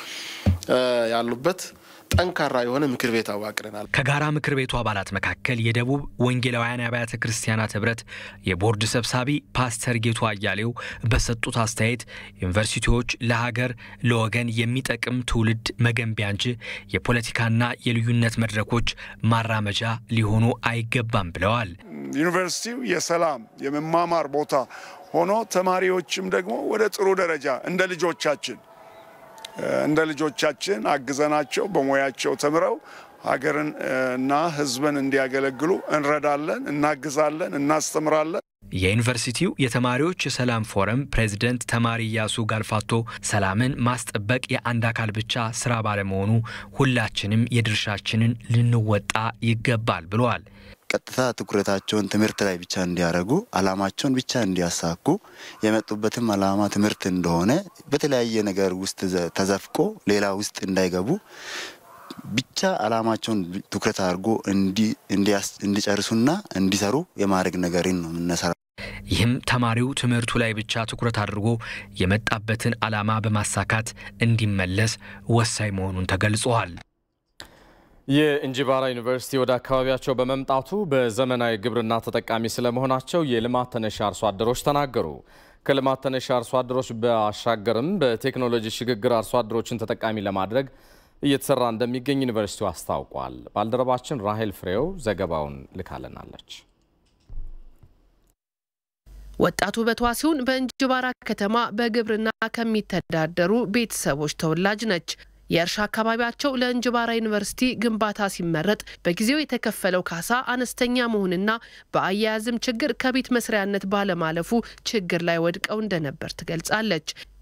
ያሉበት ጠንካራ የሆነ ምክር ቤት አዋቅረናል። ከጋራ ምክር ቤቱ አባላት መካከል የደቡብ ወንጌላውያን አብያተ ክርስቲያናት ህብረት የቦርድ ሰብሳቢ ፓስተር ጌቱ አያሌው በሰጡት አስተያየት ዩኒቨርሲቲዎች ለሀገር ለወገን የሚጠቅም ትውልድ መገንቢያ እንጂ የፖለቲካና የልዩነት መድረኮች ማራመጃ ሊሆኑ አይገባም ብለዋል። ዩኒቨርሲቲው የሰላም የመማማር ቦታ ሆኖ ተማሪዎችም ደግሞ ወደ ጥሩ ደረጃ እንደ ልጆቻችን እንደ ልጆቻችን አግዘናቸው በሙያቸው ተምረው ሀገርን እና ህዝብን እንዲያገለግሉ እንረዳለን፣ እናግዛለን፣ እናስተምራለን። የዩኒቨርሲቲው የተማሪዎች የሰላም ፎረም ፕሬዝዳንት ተማሪ ያሱ ጋልፋቶ ሰላምን ማስጠበቅ የአንድ አካል ብቻ ስራ ባለመሆኑ ሁላችንም የድርሻችንን ልንወጣ ይገባል ብለዋል። ቀጥታ ትኩረታቸውን ትምህርት ላይ ብቻ እንዲያረጉ አላማቸውን ብቻ እንዲያሳኩ የመጡበትም አላማ ትምህርት እንደሆነ በተለያየ ነገር ውስጥ ተዘፍቆ ሌላ ውስጥ እንዳይገቡ ብቻ አላማቸውን ትኩረት አድርጎ እንዲ እንዲጨርሱና እንዲሰሩ የማድረግ ነገርን ነው የምንሰራው። ይህም ተማሪው ትምህርቱ ላይ ብቻ ትኩረት አድርጎ የመጣበትን አላማ በማሳካት እንዲመለስ ወሳኝ መሆኑን ተገልጿል። የእንጂባራ ዩኒቨርሲቲ ወደ አካባቢያቸው በመምጣቱ በዘመናዊ ግብርና ተጠቃሚ ስለመሆናቸው የልማት ተነሽ አርሶ አደሮች ተናገሩ። ከልማት ተነሽ አርሶ አደሮች ባሻገርም በቴክኖሎጂ ሽግግር አርሶ አደሮችን ተጠቃሚ ለማድረግ እየተሰራ እንደሚገኝ ዩኒቨርሲቲው አስታውቋል። ባልደረባችን ራሄል ፍሬው ዘገባውን ልካለናለች። ወጣቱ በተዋሲውን በእንጂባራ ከተማ በግብርና ከሚተዳደሩ ቤተሰቦች ተወላጅ ነች። የእርሻ አካባቢያቸው ለእንጂባራ ዩኒቨርሲቲ ግንባታ ሲመረጥ በጊዜው የተከፈለው ካሳ አነስተኛ መሆንና በአያያዝም ችግር ከቤት መስሪያነት ባለማለፉ ችግር ላይ ወድቀው እንደነበር ትገልጻለች።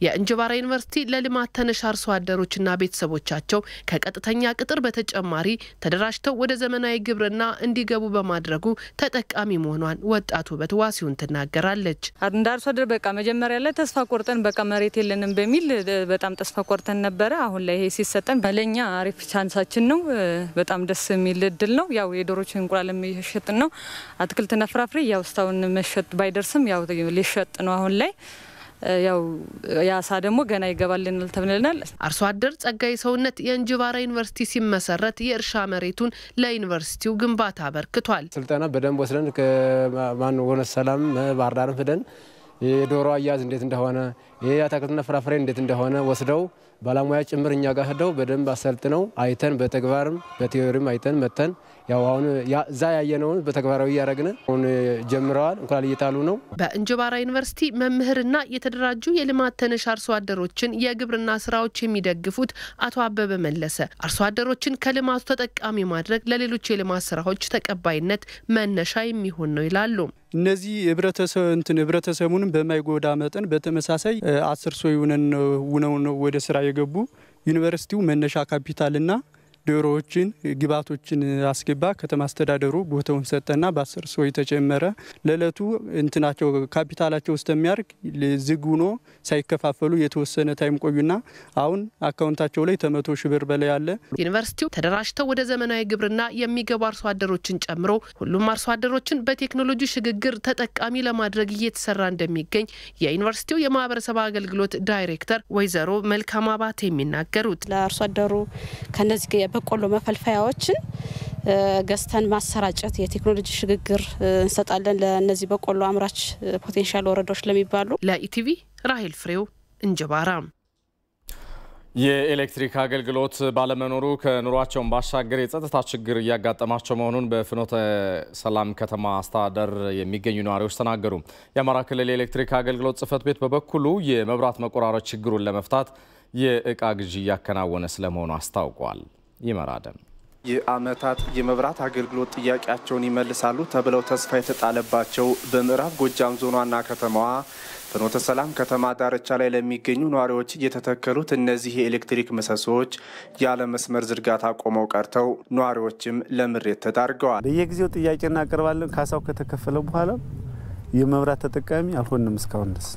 የእንጅባራ ዩኒቨርሲቲ ለልማት ተነሽ አርሶ አደሮችና ቤተሰቦቻቸው ከቀጥተኛ ቅጥር በተጨማሪ ተደራጅተው ወደ ዘመናዊ ግብርና እንዲገቡ በማድረጉ ተጠቃሚ መሆኗን ወጣቱ በተዋሲውን ትናገራለች። እንደ አርሶ አደር በቃ መጀመሪያ ላይ ተስፋ ቆርጠን በቃ መሬት የለንም በሚል በጣም ተስፋ ቆርጠን ነበር። አሁን ላይ ይሄ ሲሰጠን ለኛ አሪፍ ቻንሳችን ነው። በጣም ደስ የሚል እድል ነው። ያው የዶሮች እንቁላል የሚሸጥ ነው። አትክልትና ፍራፍሬ ያው ስታውን መሸጥ ባይደርስም ያው ሊሸጥ ነው አሁን ላይ ያው ያሳ ደግሞ ገና ይገባልናል ተብለናል። አርሶ አደር ጸጋይ ሰውነት የእንጅባራ ዩኒቨርሲቲ ሲመሰረት የእርሻ መሬቱን ለዩኒቨርሲቲው ግንባታ አበርክቷል። ስልጠና በደንብ ወስደን ከማን ወነ ሰላም ባህር ዳር ፈደን የዶሮ አያዝ እንዴት እንደሆነ የአትክልትና ፍራፍሬ እንዴት እንደሆነ ወስደው ባለሙያ ጭምር እኛ ጋር ሄደው በደንብ አሰልጥነው አይተን በተግባርም በቲዮሪም አይተን መተን ያው አሁን ዛ ያየነውን በተግባራዊ ያረግነ አሁን ጀምረዋል። እንኳን እየጣሉ ነው። በእንጅባራ ዩኒቨርሲቲ መምህርና የተደራጁ የልማት ተነሽ አርሶ አደሮችን የግብርና ስራዎች የሚደግፉት አቶ አበበ መለሰ አርሶ አደሮችን ከልማቱ ተጠቃሚ ማድረግ ለሌሎች የልማት ስራዎች ተቀባይነት መነሻ የሚሆን ነው ይላሉ። እነዚህ ህብረተሰብ እንትን ህብረተሰቡን በማይጎዳ መጠን በተመሳሳይ አስር ሰው ይውነው ነው ወደ ስራ የገቡ ዩኒቨርሲቲው መነሻ ካፒታልና ዶሮዎችን ግባቶችን አስገባ ከተማ አስተዳደሩ ቦታውን ሰጠና በአስር ሰው የተጨመረ ለለቱ እንትናቸው ካፒታላቸው ውስተሚያርግ ዝጉኖ ሳይከፋፈሉ የተወሰነ ታይም ቆዩና አሁን አካውንታቸው ላይ ተመቶ ሺህ ብር በላይ አለ። ዩኒቨርሲቲው ተደራጅተው ወደ ዘመናዊ ግብርና የሚገቡ አርሶ አደሮችን ጨምሮ ሁሉም አርሶ አደሮችን በቴክኖሎጂ ሽግግር ተጠቃሚ ለማድረግ እየተሰራ እንደሚገኝ የዩኒቨርሲቲው የማህበረሰብ አገልግሎት ዳይሬክተር ወይዘሮ መልካም አባተ የሚናገሩት ለአርሶ አደሩ ከነዚህ በቆሎ መፈልፈያዎችን ገዝተን ማሰራጨት የቴክኖሎጂ ሽግግር እንሰጣለን ለነዚህ በቆሎ አምራች ፖቴንሻል ወረዶች ለሚባሉ። ለኢቲቪ ራሄል ፍሬው እንጅባራ። የኤሌክትሪክ አገልግሎት ባለመኖሩ ከኑሯቸው ባሻገር የጸጥታ ችግር እያጋጠማቸው መሆኑን በፍኖተ ሰላም ከተማ አስተዳደር የሚገኙ ነዋሪዎች ተናገሩ። የአማራ ክልል የኤሌክትሪክ አገልግሎት ጽሕፈት ቤት በበኩሉ የመብራት መቆራረጥ ችግሩን ለመፍታት የእቃ ግዢ እያከናወነ ስለመሆኑ አስታውቋል። ይመራደም የአመታት የመብራት አገልግሎት ጥያቄያቸውን ይመልሳሉ ተብለው ተስፋ የተጣለባቸው በምዕራብ ጎጃም ዞን ዋና ከተማዋ ፍኖተ ሰላም ከተማ ዳርቻ ላይ ለሚገኙ ነዋሪዎች የተተከሉት እነዚህ የኤሌክትሪክ ምሰሶዎች ያለ መስመር ዝርጋታ ቆመው ቀርተው ነዋሪዎችም ለምሬት ተዳርገዋል። በየጊዜው ጥያቄ እናቀርባለን። ካሳው ከተከፈለ በኋላ የመብራት ተጠቃሚ አልሆንም እስካሁን ድረስ።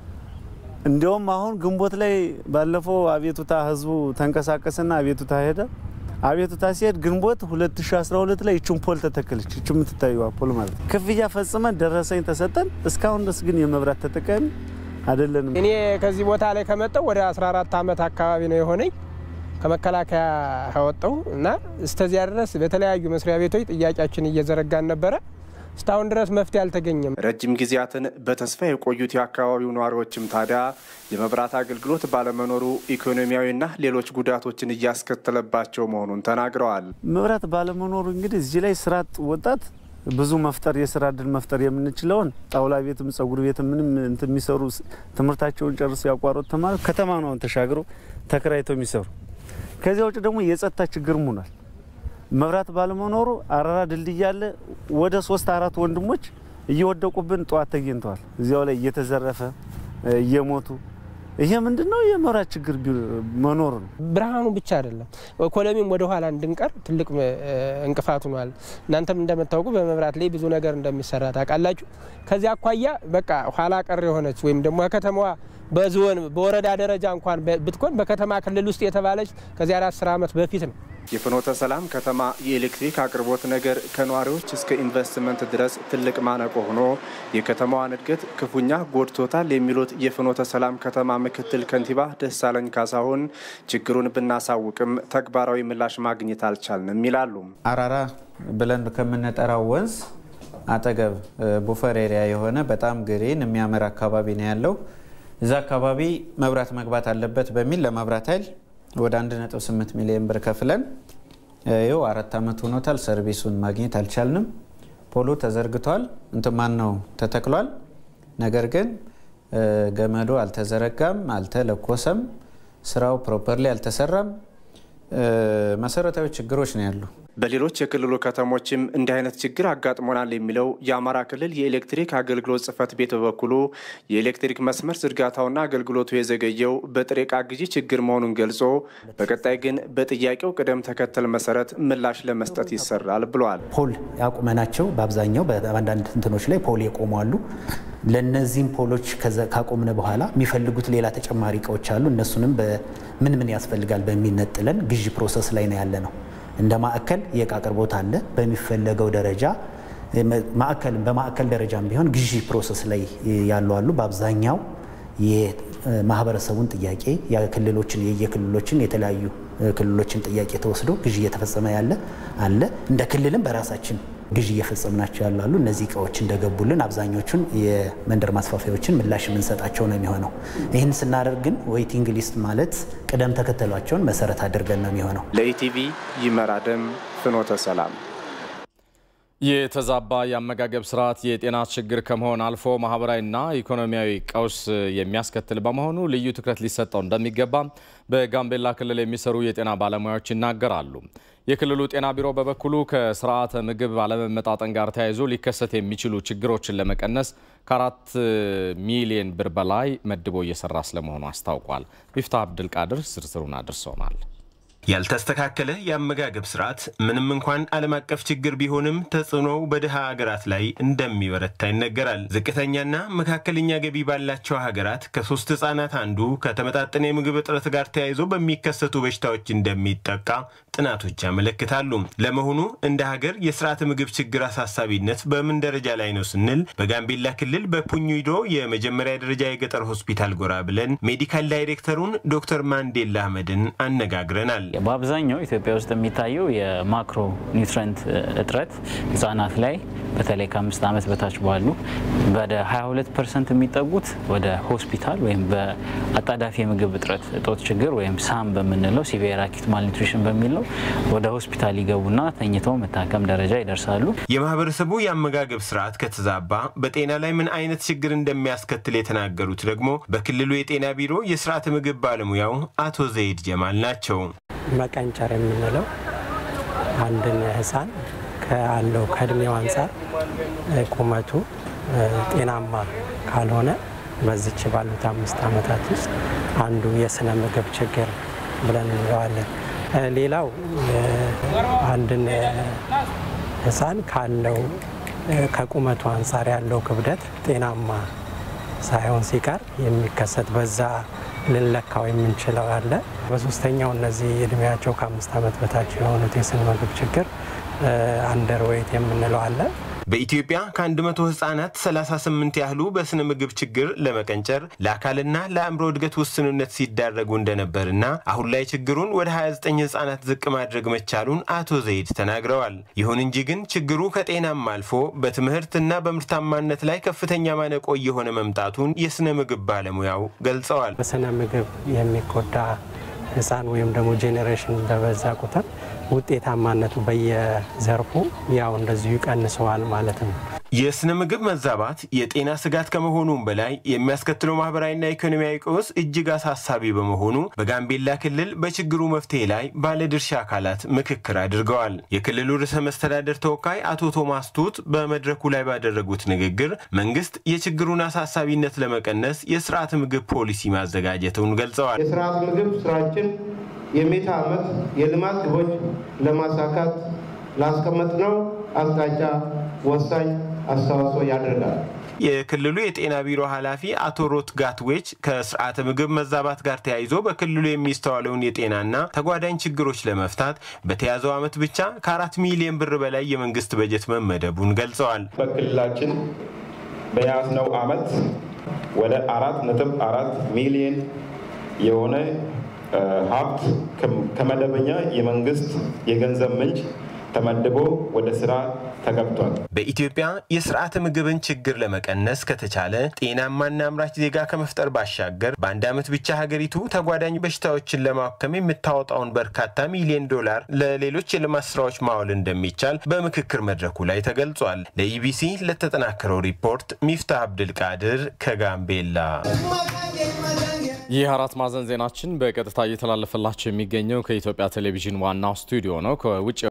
እንደውም አሁን ግንቦት ላይ ባለፈው አቤቱታ ህዝቡ ተንቀሳቀሰና አቤቱታ ሄደ። አቤቱታ ሲሄድ ግንቦት ሁለት ሺህ አስራ ሁለት ላይ እቹን ፖል ተተከለች። እቹ የምትታየው ፖል ማለት ክፍያ ፈጽመን ደረሰኝ ተሰጠን። እስካሁን ድረስ ግን የመብራት ተጠቃሚ አይደለንም። እኔ ከዚህ ቦታ ላይ ከመጣው ወደ አስራ አራት አመት አካባቢ ነው የሆነኝ ከመከላከያ ወጣው እና እስከዚያ ድረስ በተለያዩ መስሪያ ቤቶች ጥያቄያችን እየዘረጋን ነበረ። እስካሁን ድረስ መፍትሄ አልተገኘም። ረጅም ጊዜያትን በተስፋ የቆዩት የአካባቢው ነዋሪዎችም ታዲያ የመብራት አገልግሎት ባለመኖሩ ኢኮኖሚያዊና ሌሎች ጉዳቶችን እያስከተለባቸው መሆኑን ተናግረዋል። መብራት ባለመኖሩ እንግዲህ እዚህ ላይ ስራ ወጣት ብዙ መፍጠር የስራ እድል መፍጠር የምንችለውን ጣውላ ቤትም ጸጉር ቤትም ምንም እንት የሚሰሩ ትምህርታቸውን ጨርሰው ያቋረጡ ተማሪዎች ከተማ ነው ተሻግረው ተከራይተው የሚሰሩ። ከዚያ ውጭ ደግሞ የጸጥታ ችግር ሆኗል። መብራት ባለመኖሩ አራራ ድልድይ ያለ ወደ ሶስት አራት ወንድሞች እየወደቁብን ጧት ተገኝተዋል። እዚያው ላይ እየተዘረፈ እየሞቱ ይሄ ምንድነው የመብራት ችግር መኖር ነው። ብርሃኑ ብቻ አይደለም ኢኮኖሚም ወደ ኋላ እንድንቀር ትልቅ እንቅፋት ሆኗል። እናንተም እንደምታውቁ በመብራት ላይ ብዙ ነገር እንደሚሰራ ታውቃላችሁ። ከዚያ አኳያ በቃ ኋላ ቀር የሆነች ወይም ደግሞ ከተማዋ በዞን በወረዳ ደረጃ እንኳን ብትኮን በከተማ ክልል ውስጥ የተባለች ከዚያ አስር አመት በፊት ነው። የፍኖተ ሰላም ከተማ የኤሌክትሪክ አቅርቦት ነገር ከነዋሪዎች እስከ ኢንቨስትመንት ድረስ ትልቅ ማነቆ ሆኖ የከተማዋን እድገት ክፉኛ ጎድቶታል የሚሉት የፍኖተ ሰላም ከተማ ምክትል ከንቲባ ደሳለኝ ካሳሁን ችግሩን ብናሳውቅም ተግባራዊ ምላሽ ማግኘት አልቻልንም ይላሉ። አራራ ብለን ከምንጠራው ወንዝ አጠገብ ቡፈር ኤሪያ የሆነ በጣም ግሪን የሚያምር አካባቢ ነው ያለው። እዛ አካባቢ መብራት መግባት አለበት በሚል ለመብራት ኃይል ወደ አንድ ነጥብ ስምንት ሚሊዮን ብር ከፍለን ይው አራት አመት ሆኖታል። ሰርቪሱን ማግኘት አልቻልንም። ፖሎ ተዘርግቷል እንትማን ነው ተተክሏል። ነገር ግን ገመዶ አልተዘረጋም፣ አልተለኮሰም፣ ስራው ፕሮፐርሊ አልተሰራም። መሰረታዊ ችግሮች ነው ያሉ። በሌሎች የክልሉ ከተሞችም እንዲህ አይነት ችግር አጋጥሞናል የሚለው የአማራ ክልል የኤሌክትሪክ አገልግሎት ጽሕፈት ቤት በበኩሉ የኤሌክትሪክ መስመር ዝርጋታውና አገልግሎቱ የዘገየው በጥሬ ዕቃ ግዢ ችግር መሆኑን ገልጾ በቀጣይ ግን በጥያቄው ቅደም ተከተል መሰረት ምላሽ ለመስጠት ይሰራል ብሏል። ፖል ያቆመናቸው በአብዛኛው በአንዳንድ እንትኖች ላይ ፖል የቆማሉ። ለነዚህም ፖሎች ካቆምነ በኋላ የሚፈልጉት ሌላ ተጨማሪ እቃዎች አሉ። እነሱንም በምን ምን ያስፈልጋል በሚነጥለን ግዢ ፕሮሰስ ላይ ነው ያለ ነው። እንደ ማዕከል የዕቃ አቅርቦት አለ። በሚፈለገው ደረጃ ማዕከል በማዕከል ደረጃም ቢሆን ግዢ ፕሮሰስ ላይ ያሉ አሉ። በአብዛኛው የማህበረሰቡን ጥያቄ የክልሎችን የየክልሎችን የተለያዩ ክልሎችን ጥያቄ ተወስዶ ግዢ እየተፈጸመ ያለ አለ። እንደ ክልልም በራሳችን ግዢ እየፈጸምናቸው ያሉ አሉ። እነዚህ እቃዎች እንደገቡልን አብዛኞቹን የመንደር ማስፋፊያዎችን ምላሽ የምንሰጣቸው ነው የሚሆነው። ይህን ስናደርግ ግን ዌይቲንግ ሊስት ማለት ቅደም ተከተሏቸውን መሰረት አድርገን ነው የሚሆነው። ለኢቲቪ ይመራደም ፍኖተ ሰላም። የተዛባ የአመጋገብ ስርዓት የጤና ችግር ከመሆን አልፎ ማህበራዊና ኢኮኖሚያዊ ቀውስ የሚያስከትል በመሆኑ ልዩ ትኩረት ሊሰጠው እንደሚገባ በጋምቤላ ክልል የሚሰሩ የጤና ባለሙያዎች ይናገራሉ። የክልሉ ጤና ቢሮ በበኩሉ ከስርዓተ ምግብ አለመመጣጠን ጋር ተያይዞ ሊከሰት የሚችሉ ችግሮችን ለመቀነስ ከአራት ሚሊዮን ብር በላይ መድቦ እየሰራ ስለመሆኑ አስታውቋል። ሚፍታህ አብዱልቃድር ዝርዝሩን አድርሶናል። ያልተስተካከለ የአመጋገብ ስርዓት ምንም እንኳን ዓለም አቀፍ ችግር ቢሆንም ተጽዕኖው በድሃ ሀገራት ላይ እንደሚበረታ ይነገራል። ዝቅተኛና መካከለኛ ገቢ ባላቸው ሀገራት ከሶስት ህጻናት አንዱ ከተመጣጠነ የምግብ እጥረት ጋር ተያይዞ በሚከሰቱ በሽታዎች እንደሚጠቃ ጥናቶች ያመለክታሉ። ለመሆኑ እንደ ሀገር የስርዓተ ምግብ ችግር አሳሳቢነት በምን ደረጃ ላይ ነው ስንል በጋምቤላ ክልል በፑኝዶ የመጀመሪያ ደረጃ የገጠር ሆስፒታል ጎራ ብለን ሜዲካል ዳይሬክተሩን ዶክተር ማንዴላ አህመድን አነጋግረናል። በአብዛኛው ኢትዮጵያ ውስጥ የሚታየው የማክሮ ኒውትሪየንት እጥረት ህጻናት ላይ በተለይ ከአምስት ዓመት በታች ባሉ ወደ ሀያ ሁለት ፐርሰንት የሚጠጉት ወደ ሆስፒታል ወይም በአጣዳፊ የምግብ እጥረት እጦት ችግር ወይም ሳም በምንለው ሲቪየር አኪዩት ማልኒትሪሽን በሚለው ወደ ሆስፒታል ይገቡና ተኝተው መታከም ደረጃ ይደርሳሉ። የማህበረሰቡ የአመጋገብ ስርዓት ከተዛባ በጤና ላይ ምን አይነት ችግር እንደሚያስከትል የተናገሩት ደግሞ በክልሉ የጤና ቢሮ የስርዓተ ምግብ ባለሙያው አቶ ዘይድ ጀማል ናቸው። መቀንጨር የምንለው አንድን ህፃን ካለው ከእድሜው አንፃር ቁመቱ ጤናማ ካልሆነ በዚች ባሉት አምስት ዓመታት ውስጥ አንዱ የስነ ምግብ ችግር ብለን እንለዋለን። ሌላው አንድን ህፃን ካለው ከቁመቱ አንፃር ያለው ክብደት ጤናማ ሳይሆን ሲቀር የሚከሰት በዛ ልንለካው የምንችለው አለ። በሶስተኛው እነዚህ እድሜያቸው ከአምስት ዓመት በታች የሆኑት የስነ ምግብ ችግር አንደርዌይት የምንለው አለ። በኢትዮጵያ ከአንድ መቶ ህጻናት ሰላሳ ስምንት ያህሉ በስነ ምግብ ችግር ለመቀንጨር ለአካልና ለአእምሮ እድገት ውስንነት ሲዳረጉ እንደነበርና አሁን ላይ ችግሩን ወደ ሀያ ዘጠኝ ህጻናት ዝቅ ማድረግ መቻሉን አቶ ዘይድ ተናግረዋል። ይሁን እንጂ ግን ችግሩ ከጤናም አልፎ በትምህርትና በምርታማነት ላይ ከፍተኛ ማነቆ የሆነ መምጣቱን የስነ ምግብ ባለሙያው ገልጸዋል። በስነ ምግብ የሚጎዳ ህፃን ወይም ደግሞ ጄኔሬሽን በበዛ ቁጥር ውጤታማነቱ በየዘርፉ ያው እንደዚሁ ይቀንሰዋል ማለት ነው። የስነ ምግብ መዛባት የጤና ስጋት ከመሆኑም በላይ የሚያስከትለው ማህበራዊና ኢኮኖሚያዊ ቀውስ እጅግ አሳሳቢ በመሆኑ በጋምቤላ ክልል በችግሩ መፍትሄ ላይ ባለድርሻ አካላት ምክክር አድርገዋል። የክልሉ ርዕሰ መስተዳድር ተወካይ አቶ ቶማስ ቱት በመድረኩ ላይ ባደረጉት ንግግር መንግስት የችግሩን አሳሳቢነት ለመቀነስ የስርዓተ ምግብ ፖሊሲ ማዘጋጀቱን ገልጸዋል። የስርዓተ ምግብ ስራችን የሜታ ዓመት የልማት ግቦች ለማሳካት ላስቀመጥነው አቅጣጫ ወሳኝ አስተዋጽኦ ያደርጋል። የክልሉ የጤና ቢሮ ኃላፊ አቶ ሮት ጋትዌች ከስርዓተ ምግብ መዛባት ጋር ተያይዞ በክልሉ የሚስተዋለውን የጤናና ተጓዳኝ ችግሮች ለመፍታት በተያዘው ዓመት ብቻ ከአራት ሚሊዮን ብር በላይ የመንግስት በጀት መመደቡን ገልጸዋል። በክልላችን በያዝነው ዓመት ወደ አራት ነጥብ አራት ሚሊዮን የሆነ ሀብት ከመደበኛ የመንግስት የገንዘብ ምንጭ ተመድቦ ወደ ስራ ተገብቷል። በኢትዮጵያ የስርዓተ ምግብን ችግር ለመቀነስ ከተቻለ ጤናማና አምራች ዜጋ ከመፍጠር ባሻገር በአንድ ዓመት ብቻ ሀገሪቱ ተጓዳኝ በሽታዎችን ለማከም የምታወጣውን በርካታ ሚሊዮን ዶላር ለሌሎች የልማት ስራዎች ማዋል እንደሚቻል በምክክር መድረኩ ላይ ተገልጿል። ለኢቢሲ ለተጠናከረው ሪፖርት ሚፍታህ አብዱልቃድር ከጋምቤላ። ይህ አራት ማዕዘን ዜናችን በቀጥታ እየተላለፈላችሁ የሚገኘው ከኢትዮጵያ ቴሌቪዥን ዋናው ስቱዲዮ ነው። ከውጭ